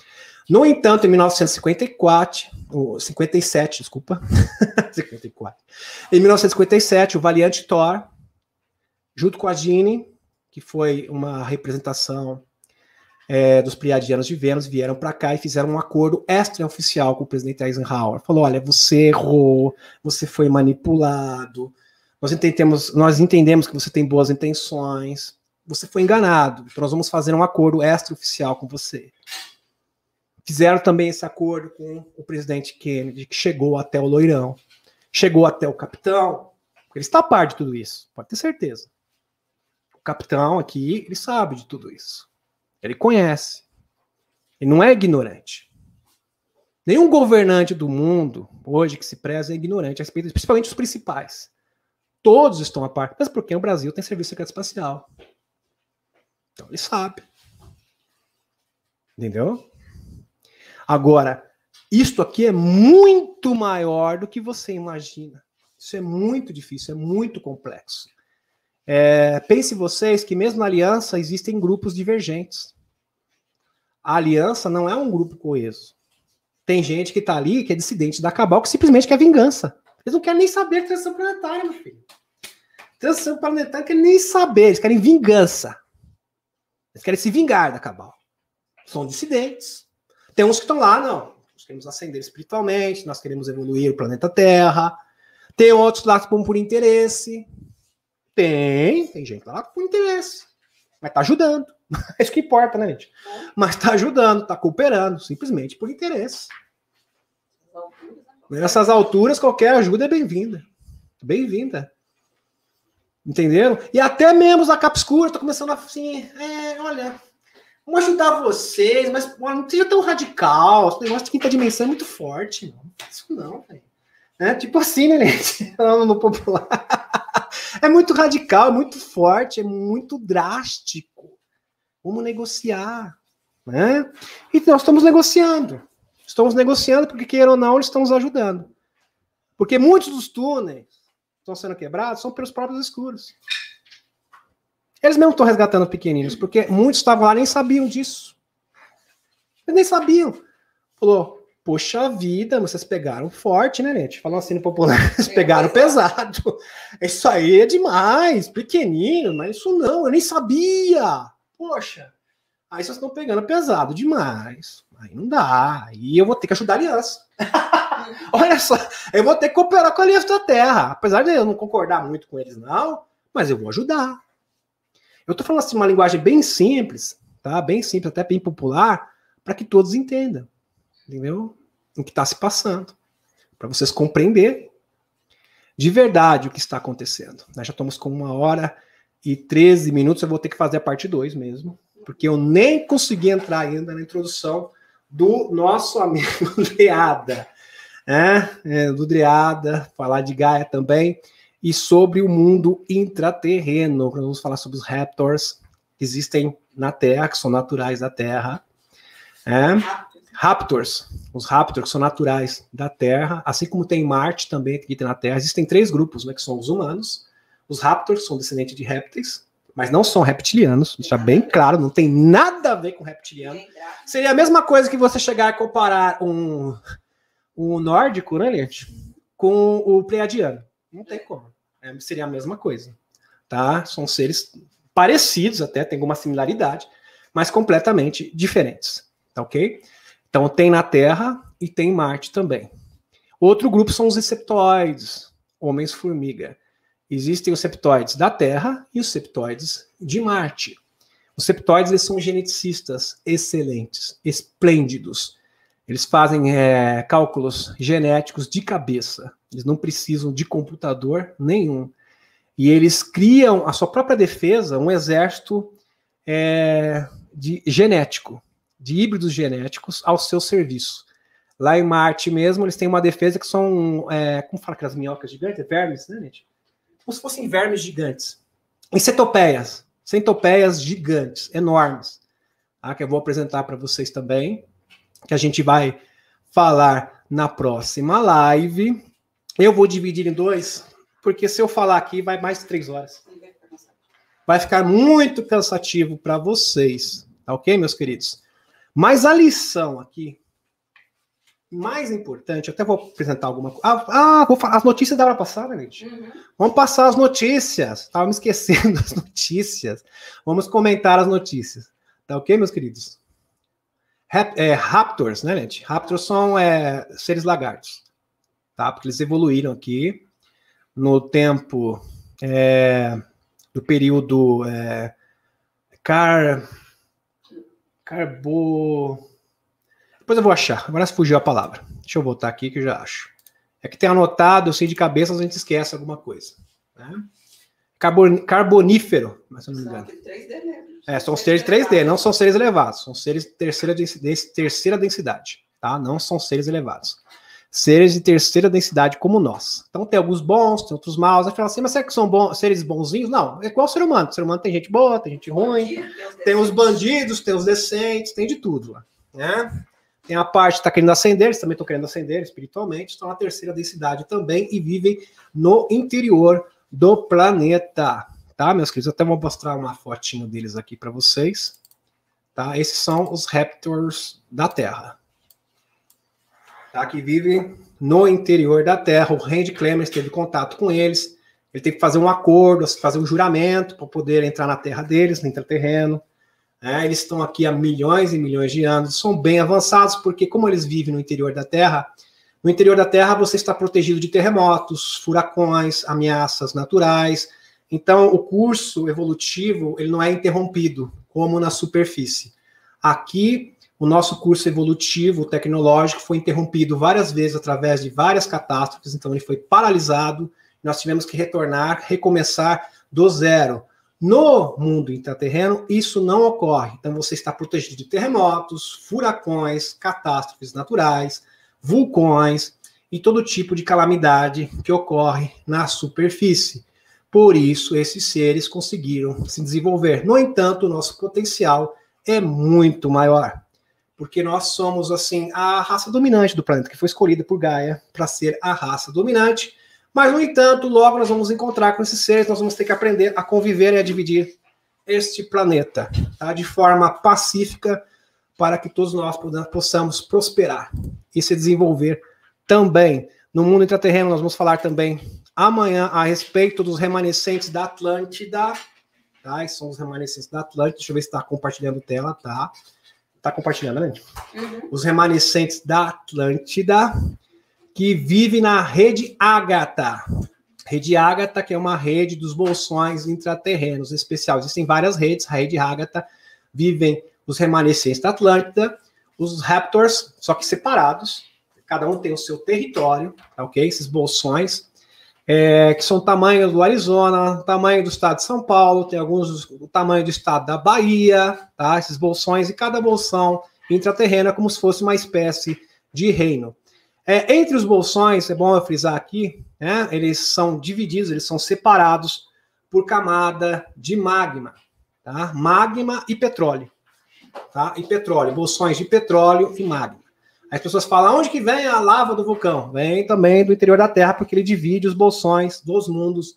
No entanto, em mil novecentos e cinquenta e quatro, ou cinquenta e sete, desculpa, cinquenta e quatro. Em mil novecentos e cinquenta e sete, o Valiant Thor, junto com a Jeanne, que foi uma representação é, dos Pleiadianos de Vênus, vieram para cá e fizeram um acordo extraoficial com o presidente Eisenhower. Falou, olha, você errou, você foi manipulado, nós entendemos, nós entendemos que você tem boas intenções, você foi enganado, então nós vamos fazer um acordo extraoficial com você. Fizeram também esse acordo com o presidente Kennedy, que chegou até o Loirão, chegou até o capitão, ele está a par de tudo isso, pode ter certeza. O capitão aqui, ele sabe de tudo isso. Ele conhece. Ele não é ignorante. Nenhum governante do mundo, hoje, que se preza é ignorante, a respeito, principalmente os principais. Todos estão a par. Mas porque o Brasil tem serviço secreto espacial. Então ele sabe. Entendeu? Agora, isto aqui é muito maior do que você imagina. Isso é muito difícil, é muito complexo. É, pense vocês que mesmo na aliança existem grupos divergentes. A aliança não é um grupo coeso. Tem gente que está ali, que é dissidente da Cabal, que simplesmente quer vingança. Eles não querem nem saber de transição planetária, meu filho. Transição planetária não querem nem saber, eles querem vingança. Eles querem se vingar da Cabal. São dissidentes. Tem uns que estão lá, não. Nós queremos ascender espiritualmente, nós queremos evoluir o planeta Terra. Tem outros lá que vão por interesse. Tem, tem gente lá por interesse. Mas tá ajudando. É isso que importa, né, gente? É. Mas tá ajudando, tá cooperando, simplesmente por interesse. Nessas alturas, qualquer ajuda é bem-vinda. Bem-vinda. Entenderam? E até mesmo a capa escura tá começando a assim, é, olha, vamos ajudar vocês, mas olha, não seja tão radical. Esse negócio de quinta dimensão é muito forte. Não, não faz isso não, velho. É tipo assim, né, gente? No popular. É muito radical, é muito forte, é muito drástico. Vamos negociar, né? E nós estamos negociando. Estamos negociando porque, queira ou não, eles estão nos ajudando. Porque muitos dos túneis estão sendo quebrados são pelos próprios escuros. Eles mesmo estão resgatando pequeninos, porque muitos estavam lá e nem sabiam disso. Eles nem sabiam. Falou, poxa vida, vocês pegaram forte, né, gente? Falando assim no popular, eles pegaram pesado. Isso aí é demais, pequenino, mas isso não, eu nem sabia. Poxa, aí vocês estão pegando pesado demais. Aí não dá. Aí eu vou ter que ajudar a aliança. Olha só, eu vou ter que cooperar com a aliança da Terra. Apesar de eu não concordar muito com eles, não, mas eu vou ajudar. Eu tô falando assim uma linguagem bem simples, tá? Bem simples, até bem popular, para que todos entendam. Entendeu? O que está se passando. Para vocês compreenderem de verdade o que está acontecendo. Nós já estamos com uma hora e treze minutos, eu vou ter que fazer a parte dois mesmo, porque eu nem consegui entrar ainda na introdução do nosso amigo Driada, né? É, do Driada, falar de Gaia também, e sobre o mundo intraterreno. Nós vamos falar sobre os Raptors que existem na Terra, que são naturais da Terra. É? Raptors, os Raptors são naturais da Terra, assim como tem Marte também aqui na Terra. Existem três grupos, né, que são os humanos. Os Raptors são descendentes de répteis, mas não são reptilianos, deixa bem claro, não tem nada a ver com reptiliano. Seria a mesma coisa que você chegar a comparar um, um nórdico, né, gente, com o pleiadiano. Não tem como. É, seria a mesma coisa. Tá? São seres parecidos até, tem alguma similaridade, mas completamente diferentes. Tá ok? Então tem na Terra e tem em Marte também. Outro grupo são os septoides, homens-formiga. Existem os septoides da Terra e os septoides de Marte. Os septoides, eles são geneticistas excelentes, esplêndidos. Eles fazem é, cálculos genéticos de cabeça. Eles não precisam de computador nenhum. E eles criam a sua própria defesa, um exército é, de, genético, de híbridos genéticos ao seu serviço. Lá em Marte mesmo, eles têm uma defesa que são, é, como fala aquelas minhocas gigantes? Vermes, né, gente? Como se fossem vermes gigantes. E centopeias. Centopeias gigantes, enormes. Tá? Que eu vou apresentar para vocês também. Que a gente vai falar na próxima live. Eu vou dividir em dois, porque se eu falar aqui, vai mais de três horas. Vai ficar muito cansativo para vocês. Tá ok, meus queridos? Mas a lição aqui, mais importante, eu até vou apresentar alguma coisa. Ah, ah vou falar, as notícias da hora passada, gente. Uhum. Vamos passar as notícias. Estava me esquecendo das notícias. Vamos comentar as notícias. Tá ok, meus queridos? Rap, é, raptors, né, gente? Raptors são é, seres lagartos. Tá? Porque eles evoluíram aqui no tempo é, do período é, car... carbo... Depois eu vou achar. Agora fugiu a palavra. Deixa eu voltar aqui que eu já acho. É que tem anotado, eu sei de cabeça, a gente esquece alguma coisa. Né? Carbon, carbonífero, mas se eu não me engano. É, são seres de três D, não são seres elevados. São seres de terceira densidade, terceira densidade, tá? Não são seres elevados. Seres de terceira densidade como nós. Então tem alguns bons, tem outros maus. A gente fala assim, mas será que são bons, seres bonzinhos? Não, é igual o ser humano. O ser humano tem gente boa, tem gente ruim, tem os bandidos, tem os decentes, tem de tudo lá. Né? Tem a parte que está querendo ascender, eles também estão querendo ascender espiritualmente, estão na terceira densidade também e vivem no interior do planeta. Tá, meus queridos? Eu até vou mostrar uma fotinho deles aqui para vocês. Tá? Esses são os raptors da Terra. Tá? Que vivem no interior da Terra. O Randy Clemens teve contato com eles. Ele teve que fazer um acordo, fazer um juramento para poder entrar na Terra deles, no intraterreno. É, eles estão aqui há milhões e milhões de anos, são bem avançados, porque como eles vivem no interior da Terra, no interior da Terra você está protegido de terremotos, furacões, ameaças naturais. Então, o curso evolutivo ele não é interrompido, como na superfície. Aqui, o nosso curso evolutivo tecnológico foi interrompido várias vezes através de várias catástrofes, então ele foi paralisado, nós tivemos que retornar, recomeçar do zero. No mundo intraterreno, isso não ocorre. Então, você está protegido de terremotos, furacões, catástrofes naturais, vulcões e todo tipo de calamidade que ocorre na superfície. Por isso, esses seres conseguiram se desenvolver. No entanto, o nosso potencial é muito maior. Porque nós somos, assim, a raça dominante do planeta, que foi escolhida por Gaia para ser a raça dominante. Mas, no entanto, logo nós vamos encontrar com esses seres, nós vamos ter que aprender a conviver e a dividir este planeta, tá? De forma pacífica, para que todos nós possamos prosperar e se desenvolver também. No mundo intraterreno, nós vamos falar também amanhã a respeito dos remanescentes da Atlântida, tá? Esses são os remanescentes da Atlântida. Deixa eu ver se está compartilhando tela, tá? Está compartilhando, né? Uhum. Os remanescentes da Atlântida, que vive na rede Ágata. Rede Ágata, que é uma rede dos bolsões intraterrenos especial. Existem várias redes, a rede Ágata, vivem os remanescentes da Atlântida, os Raptors, só que separados, cada um tem o seu território, tá ok? Esses bolsões, é, que são tamanho do Arizona, tamanho do estado de São Paulo, tem alguns do tamanho do estado da Bahia, tá? Esses bolsões, e cada bolsão intraterreno é como se fosse uma espécie de reino. É, entre os bolsões, é bom eu frisar aqui, né, eles são divididos, eles são separados por camada de magma, tá? Magma e petróleo, tá? E petróleo, bolsões de petróleo e magma. As pessoas falam, onde que vem a lava do vulcão? Vem também do interior da Terra, porque ele divide os bolsões dos mundos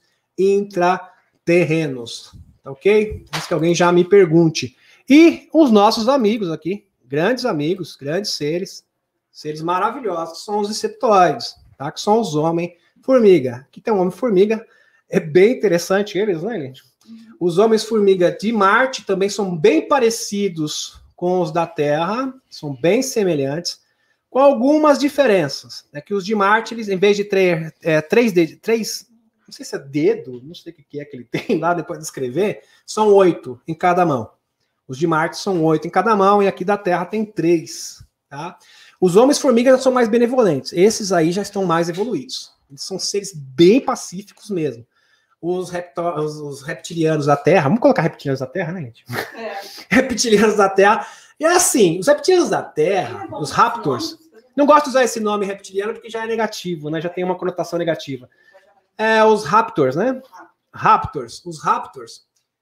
intraterrenos, tá ok? Antes que alguém já me pergunte. E os nossos amigos aqui, grandes amigos, grandes seres, seres maravilhosos, que são os inceptoides, tá? Que são os homem-formiga. Aqui tem um homem-formiga, é bem interessante eles, né, gente? Os homens-formiga de Marte também são bem parecidos com os da Terra, são bem semelhantes, com algumas diferenças. É que os de Marte, eles, em vez de ter é, três, dedos, três, não sei se é dedo, não sei o que é que ele tem lá depois de escrever, são oito em cada mão. Os de Marte são oito em cada mão, e aqui da Terra tem três, tá? Os homens-formiga são mais benevolentes. Esses aí já estão mais evoluídos. Eles são seres bem pacíficos mesmo. Os, os, os reptilianos da Terra... Vamos colocar reptilianos da Terra, né, gente? É. Reptilianos da Terra. E é assim, os reptilianos da Terra, os raptors... Não gosto de usar esse nome reptiliano porque já é negativo, né? Já tem uma conotação negativa. É, os raptors, né? Raptors. Os raptors,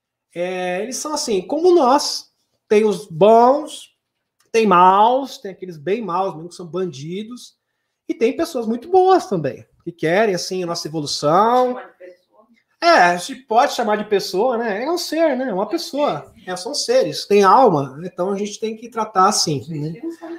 é, eles são assim, como nós. Tem os bons... Tem maus, tem aqueles bem maus, mesmo que são bandidos, e tem pessoas muito boas também, que querem, assim, a nossa evolução. É, a gente pode chamar de pessoa, né? É um ser, né? Uma pessoa. É, são seres, tem alma, então a gente tem que tratar assim. Né?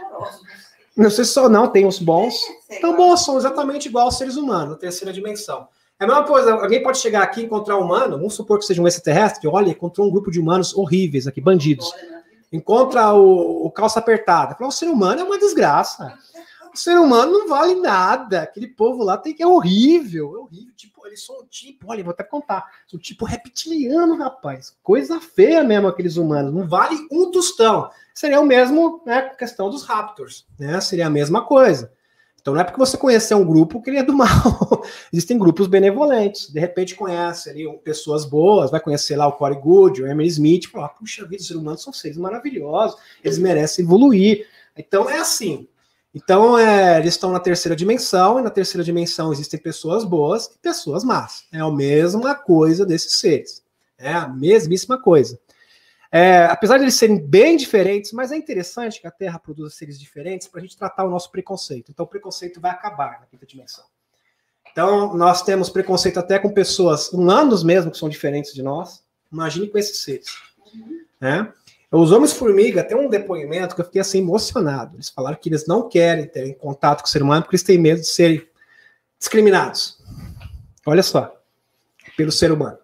Não sei se só não, tem os bons. Então, bons são exatamente igual aos seres humanos, na terceira dimensão. É a mesma coisa, alguém pode chegar aqui e encontrar um humano, vamos supor que seja um extraterrestre, olha, encontrou um grupo de humanos horríveis aqui, bandidos. Encontra o, o calça apertada. Fala, o ser humano é uma desgraça. O ser humano não vale nada. Aquele povo lá tem que é horrível, é horrível. Tipo, eles são um tipo, olha, vou até contar, são tipo reptiliano, rapaz. Coisa feia mesmo aqueles humanos. Não vale um tostão. Seria o mesmo, né, questão dos raptors, né? Seria a mesma coisa. Então não é porque você conhecer um grupo que ele é do mal. Existem grupos benevolentes. De repente conhece ali pessoas boas, vai conhecer lá o Corey Goode, o Emily Smith, fala, puxa vida, os seres humanos são seres maravilhosos, eles merecem evoluir. Então é assim. Então é, eles estão na terceira dimensão, e na terceira dimensão existem pessoas boas e pessoas más. É a mesma coisa desses seres. É a mesmíssima coisa. É, apesar de eles serem bem diferentes, mas é interessante que a Terra produza seres diferentes para a gente tratar o nosso preconceito. Então o preconceito vai acabar na quinta dimensão. Então nós temos preconceito até com pessoas humanos mesmo, que são diferentes de nós. Imagine com esses seres. Né? Os Homens-Formiga tem um depoimento que eu fiquei assim emocionado. Eles falaram que eles não querem ter contato com o ser humano porque eles têm medo de serem discriminados. Olha só, pelo ser humano.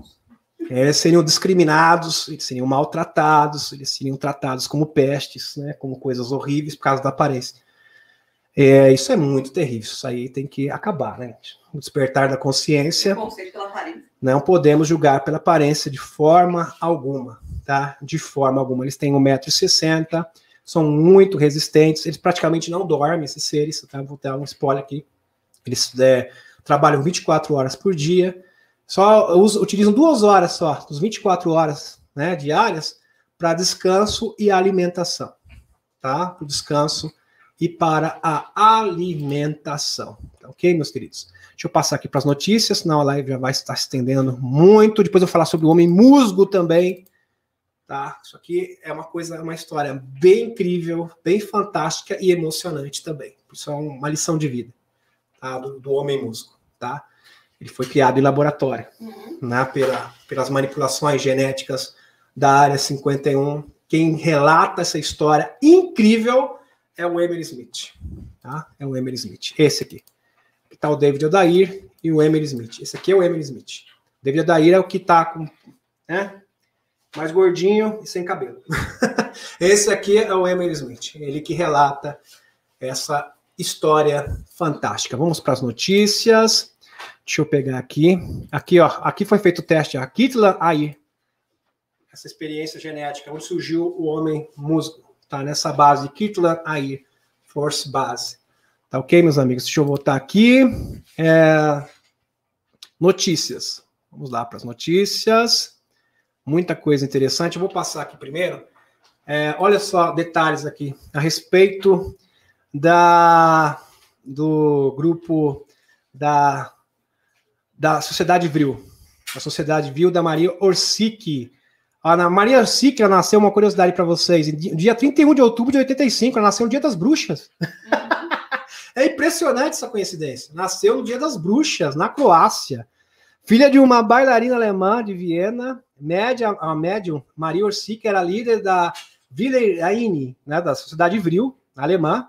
Eles seriam discriminados, eles seriam maltratados, eles seriam tratados como pestes, né, como coisas horríveis por causa da aparência. É, isso é muito terrível, isso aí tem que acabar, né? O despertar da consciência. Não podemos julgar pela aparência de forma alguma, tá? De forma alguma. Eles têm um metro e sessenta, são muito resistentes, eles praticamente não dormem, esses seres, tá? Vou dar um spoiler aqui. Eles é, trabalham vinte e quatro horas por dia, só usam, utilizam duas horas só, dos vinte e quatro horas, né, diárias, para descanso e alimentação, tá? Para o descanso e para a alimentação. Tá, ok, meus queridos? Deixa eu passar aqui para as notícias, senão a live já vai estar se estendendo muito. Depois eu vou falar sobre o homem musgo também. Tá? Isso aqui é uma coisa, uma história bem incrível, bem fantástica e emocionante também. Isso é uma lição de vida, tá? do, do homem musgo. Tá? Ele foi criado em laboratório, uhum. né? Pela, pelas manipulações genéticas da área cinquenta e um. Quem relata essa história incrível é o Emily Smith. Tá? É o Emily Smith. Esse aqui. Aqui está o David Odair e o Emily Smith. Esse aqui é o Emily Smith. O David Odair é o que está com, né, mais gordinho e sem cabelo. Esse aqui é o Emily Smith. Ele que relata essa história fantástica. Vamos para as notícias. Deixa eu pegar aqui. Aqui, ó. Aqui foi feito o teste. A Kitla aí. Essa experiência genética. Onde surgiu o homem musgo. Tá nessa base. Kitla aí. Force Base. Tá ok, meus amigos? Deixa eu voltar aqui. É... Notícias. Vamos lá para as notícias. Muita coisa interessante. Eu vou passar aqui primeiro. É, olha só detalhes aqui a respeito da, do grupo da, da Sociedade Vril. A Sociedade Vril da Maria Orsic. A Maria Orsic, ela nasceu, uma curiosidade para vocês, dia trinta e um de outubro de oitenta e cinco, ela nasceu no Dia das Bruxas. É impressionante essa coincidência. Nasceu no Dia das Bruxas, na Croácia. Filha de uma bailarina alemã de Viena, média, a médium Maria Orsic era líder da Vereine, né, da Sociedade Vril, alemã,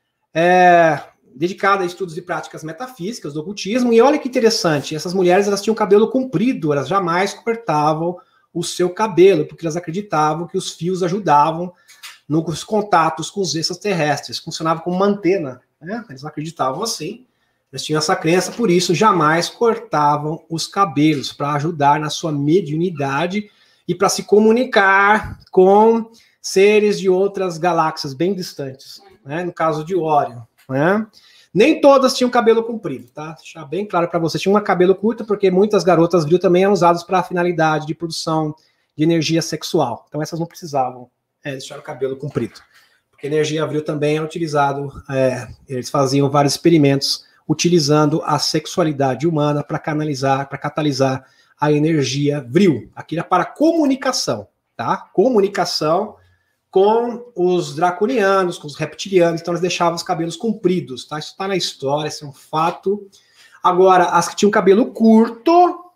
é, dedicada a estudos e práticas metafísicas do ocultismo. E olha que interessante, essas mulheres elas tinham cabelo comprido, elas jamais cortavam o seu cabelo, porque elas acreditavam que os fios ajudavam nos contatos com os extraterrestres, funcionava como uma antena, né? Eles acreditavam assim. Eles tinham essa crença, por isso jamais cortavam os cabelos, para ajudar na sua mediunidade e para se comunicar com seres de outras galáxias bem distantes, né? No caso de Órion, né? Nem todas tinham cabelo comprido, tá? Deixar bem claro para vocês. Tinha uma cabelo curto, porque muitas garotas vril também eram usadas para a finalidade de produção de energia sexual. Então essas não precisavam é, deixar o cabelo comprido. Porque energia vril também era utilizado, é, eles faziam vários experimentos utilizando a sexualidade humana para canalizar, para catalisar a energia vril. Aquilo é para comunicação, tá? Comunicação com os draconianos, com os reptilianos, então eles deixavam os cabelos compridos, tá? Isso está na história, isso é um fato. Agora, as que tinham cabelo curto,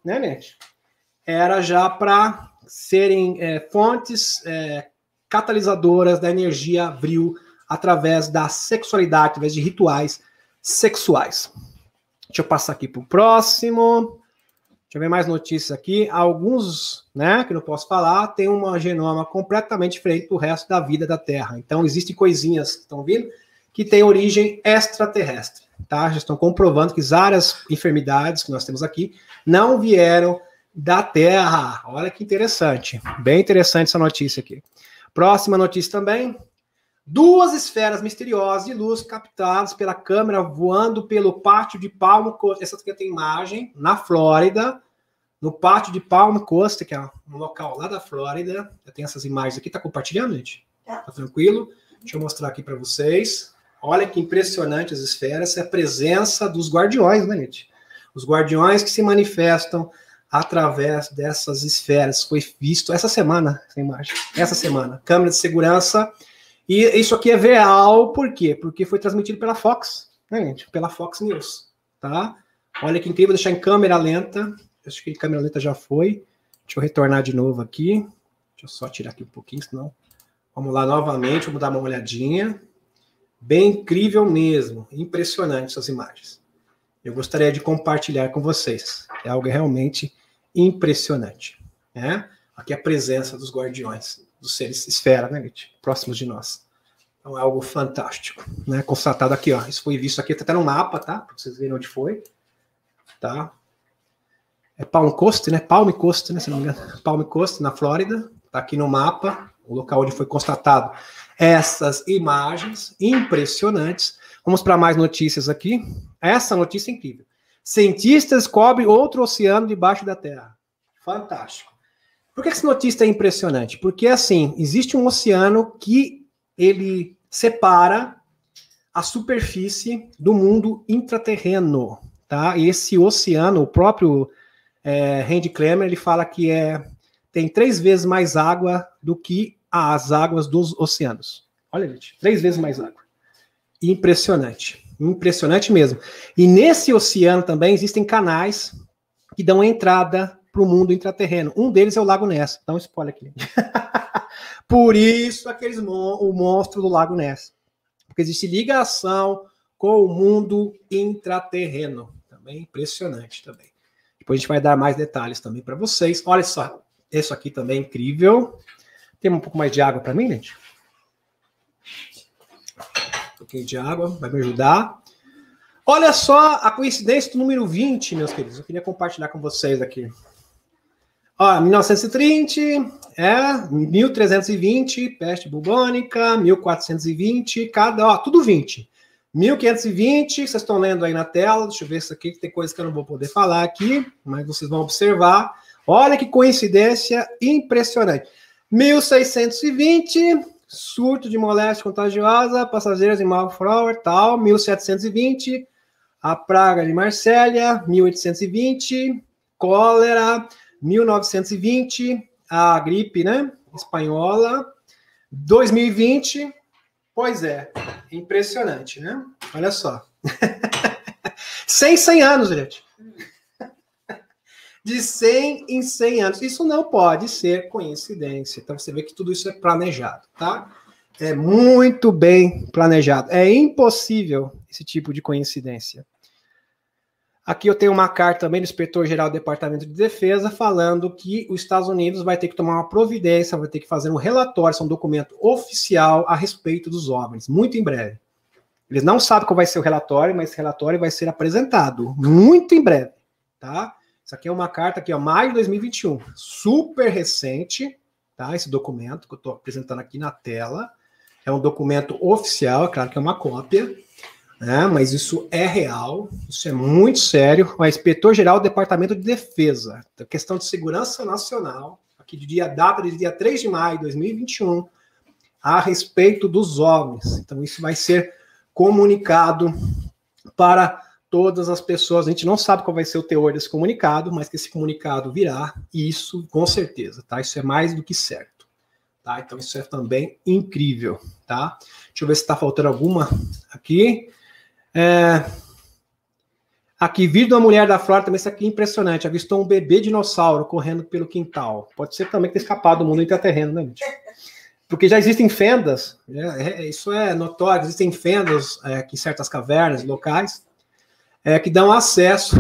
né, gente? Era já para serem é, fontes é, catalisadoras da energia vril através da sexualidade, através de rituais sexuais. Deixa eu passar aqui para o próximo. Deixa eu ver mais notícias aqui. Alguns, né, que não posso falar, tem uma genoma completamente diferente do resto da vida da Terra. Então, existem coisinhas que estão vindo que têm origem extraterrestre, tá? Já estão comprovando que várias enfermidades que nós temos aqui não vieram da Terra. Olha que interessante. Bem interessante essa notícia aqui. Próxima notícia também. Duas esferas misteriosas de luz captadas pela câmera voando pelo pátio de Palm Coast. Essa aqui tem imagem na Flórida, no pátio de Palm Coast, que é um local lá da Flórida. Eu tenho essas imagens aqui. Tá compartilhando, gente? Tá, tá tranquilo? Deixa eu mostrar aqui para vocês. Olha que impressionante as esferas. Essa é a presença dos guardiões, né, gente? Os guardiões que se manifestam através dessas esferas. Foi visto essa semana, essa imagem. Essa semana. Câmera de segurança. E isso aqui é real, por quê? Porque foi transmitido pela Fox, né, gente? Pela Fox News, tá? Olha que incrível, vou deixar em câmera lenta. Acho que câmera lenta já foi. Deixa eu retornar de novo aqui. Deixa eu só tirar aqui um pouquinho, senão... Vamos lá novamente, vamos dar uma olhadinha. Bem incrível mesmo, impressionante essas imagens. Eu gostaria de compartilhar com vocês. É algo realmente impressionante, né? Aqui a presença dos guardiões, dos seres esfera, né, gente? Próximos de nós. Então é algo fantástico, né? Constatado aqui, ó. Isso foi visto aqui, tá até no mapa, tá? Para vocês verem onde foi, tá? É Palm Coast, né? Palm Coast, né? Se não me engano. Palm Coast, na Flórida. Tá aqui no mapa, o local onde foi constatado essas imagens impressionantes. Vamos para mais notícias aqui. Essa notícia é incrível. Cientistas descobrem outro oceano debaixo da Terra. Fantástico. Por que essa notícia é impressionante? Porque, assim, existe um oceano que ele separa a superfície do mundo intraterreno, tá? E esse oceano, o próprio é, Randy Cramer, ele fala que é, tem três vezes mais água do que as águas dos oceanos. Olha, gente, três vezes mais água. Impressionante. Impressionante mesmo. E nesse oceano também existem canais que dão entrada para o mundo intraterreno. Um deles é o Lago Ness. Dá um spoiler aqui. Por isso, aqueles mon o monstro do Lago Ness. Porque existe ligação com o mundo intraterreno. Também impressionante também. Depois a gente vai dar mais detalhes também para vocês. Olha só, isso aqui também é incrível. Tem um pouco mais de água para mim, gente? Um pouquinho de água, vai me ajudar. Olha só a coincidência do número vinte, meus queridos. Eu queria compartilhar com vocês aqui. Ó, mil novecentos e trinta, é, mil trezentos e vinte, peste bubônica, mil quatrocentos e vinte, cada, ó, tudo vinte. mil quinhentos e vinte, vocês estão lendo aí na tela, deixa eu ver isso aqui, que tem coisa que eu não vou poder falar aqui, mas vocês vão observar. Olha que coincidência impressionante. mil seiscentos e vinte, surto de moléstia contagiosa, passageiros em Mayflower, tal, mil setecentos e vinte, a praga de Marsella, mil oitocentos e vinte, cólera, mil novecentos e vinte, a gripe, né, espanhola, dois mil e vinte, pois é, impressionante, né? Olha só. cem, cem anos, gente. De cem em cem anos. Isso não pode ser coincidência. Então você vê que tudo isso é planejado, tá? É muito bem planejado. É impossível esse tipo de coincidência. Aqui eu tenho uma carta também do inspetor-geral do Departamento de Defesa falando que os Estados Unidos vai ter que tomar uma providência, vai ter que fazer um relatório, um documento oficial a respeito dos OVNIs, muito em breve. Eles não sabem qual vai ser o relatório, mas esse relatório vai ser apresentado muito em breve, tá? Isso aqui é uma carta aqui, ó, maio de dois mil e vinte e um, super recente, tá? Esse documento que eu estou apresentando aqui na tela é um documento oficial, é claro que é uma cópia, né? Mas isso é real, isso é muito sério. O inspetor-geral do Departamento de Defesa, a questão de segurança nacional, aqui de dia data de dia três de maio de dois mil e vinte e um, a respeito dos OVNIs. Então isso vai ser comunicado para todas as pessoas. A gente não sabe qual vai ser o teor desse comunicado, mas que esse comunicado virá, e isso com certeza, tá? Isso é mais do que certo, tá? Então isso é também incrível, tá? Deixa eu ver se está faltando alguma aqui. É... Aqui, vídeo de uma mulher da Flórida, também isso aqui é impressionante. Avistou um bebê dinossauro correndo pelo quintal. Pode ser também que tenha escapado do mundo intraterreno, né, gente? Porque já existem fendas, é, é, isso é notório, existem fendas é, aqui em certas cavernas, locais, é, que dão acesso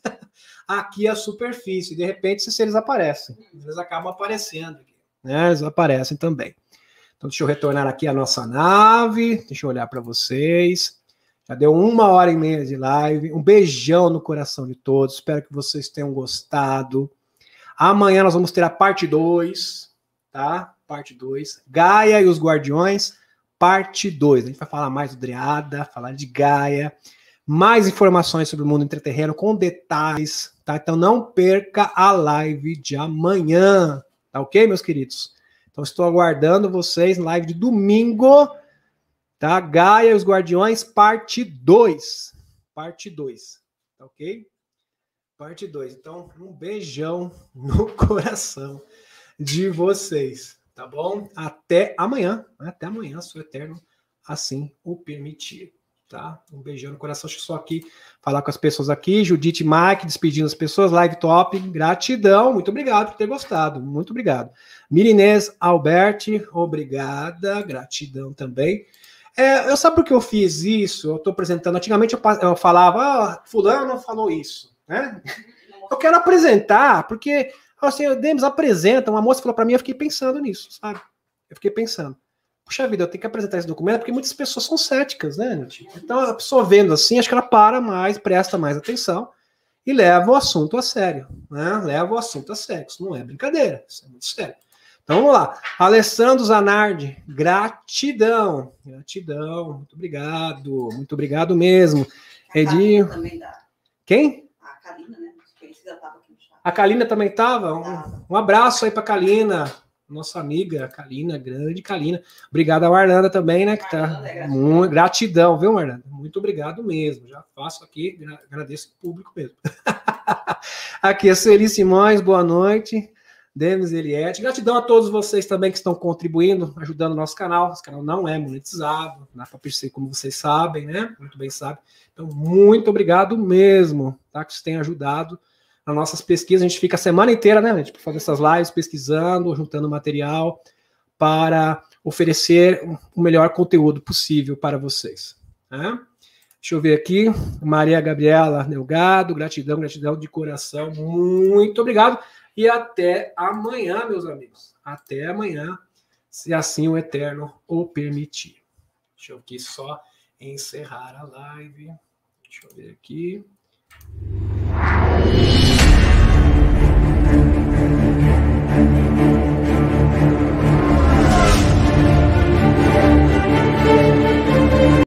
aqui à superfície. De repente, esses seres aparecem. Eles acabam aparecendo aqui, né? Eles aparecem também. Então, deixa eu retornar aqui a nossa nave. Deixa eu olhar para vocês. Já deu uma hora e meia de live. Um beijão no coração de todos. Espero que vocês tenham gostado. Amanhã nós vamos ter a parte dois, tá? Parte dois. Gaia e os Guardiões, parte dois. A gente vai falar mais do Driada, falar de Gaia, mais informações sobre o mundo intraterreno com detalhes, tá? Então não perca a live de amanhã, tá ok, meus queridos? Então estou aguardando vocês na live de domingo, tá? Gaia e os Guardiões, parte dois. Parte dois, tá ok? Parte dois. Então, um beijão no coração de vocês. Tá bom? Até amanhã. Até amanhã, se o Eterno assim o permitir. Tá? Um beijão no coração. Deixa eu só aqui falar com as pessoas aqui. Judite Mike, despedindo as pessoas. Live top. Gratidão. Muito obrigado por ter gostado. Muito obrigado. Mirinês Alberti, obrigada. Gratidão também. É, eu sabe por que eu fiz isso? Eu estou apresentando. Antigamente eu, eu falava, ah, fulano falou isso. Né? Eu quero apresentar, porque assim, o Demis apresenta, uma moça falou para mim, eu fiquei pensando nisso, sabe? Eu fiquei pensando, puxa vida, eu tenho que apresentar esse documento, porque muitas pessoas são céticas, né, gente? Então, a pessoa vendo assim, acho que ela para mais, presta mais atenção e leva o assunto a sério, né? Leva o assunto a sério, isso não é brincadeira, isso é muito sério. Então, vamos lá. Alessandro Zanardi, gratidão, gratidão, muito obrigado, muito obrigado mesmo. Edinho. Quem? A Kalina, né? A Kalina também estava? Um, um abraço aí para a Kalina, nossa amiga Kalina, grande Kalina. Obrigado a Marlanda também, né? Que tá muito, gratidão, viu, Marlanda? Muito obrigado mesmo. Já faço aqui, agradeço o público mesmo. Aqui a Sueli Simões, boa noite. Demis Eliette. Gratidão a todos vocês também que estão contribuindo, ajudando o nosso canal. Esse canal não é monetizado, dá para perceber, como vocês sabem, né? Muito bem sabem. Então, muito obrigado mesmo, tá? Que vocês tenham ajudado nas nossas pesquisas. A gente fica a semana inteira, né, gente, para fazer essas lives, pesquisando, juntando material para oferecer o melhor conteúdo possível para vocês. Né? Deixa eu ver aqui. Maria Gabriela Delgado, gratidão, gratidão de coração. Muito obrigado. E até amanhã, meus amigos. Até amanhã, se assim o Eterno o permitir. Deixa eu aqui só encerrar a live. Deixa eu ver aqui.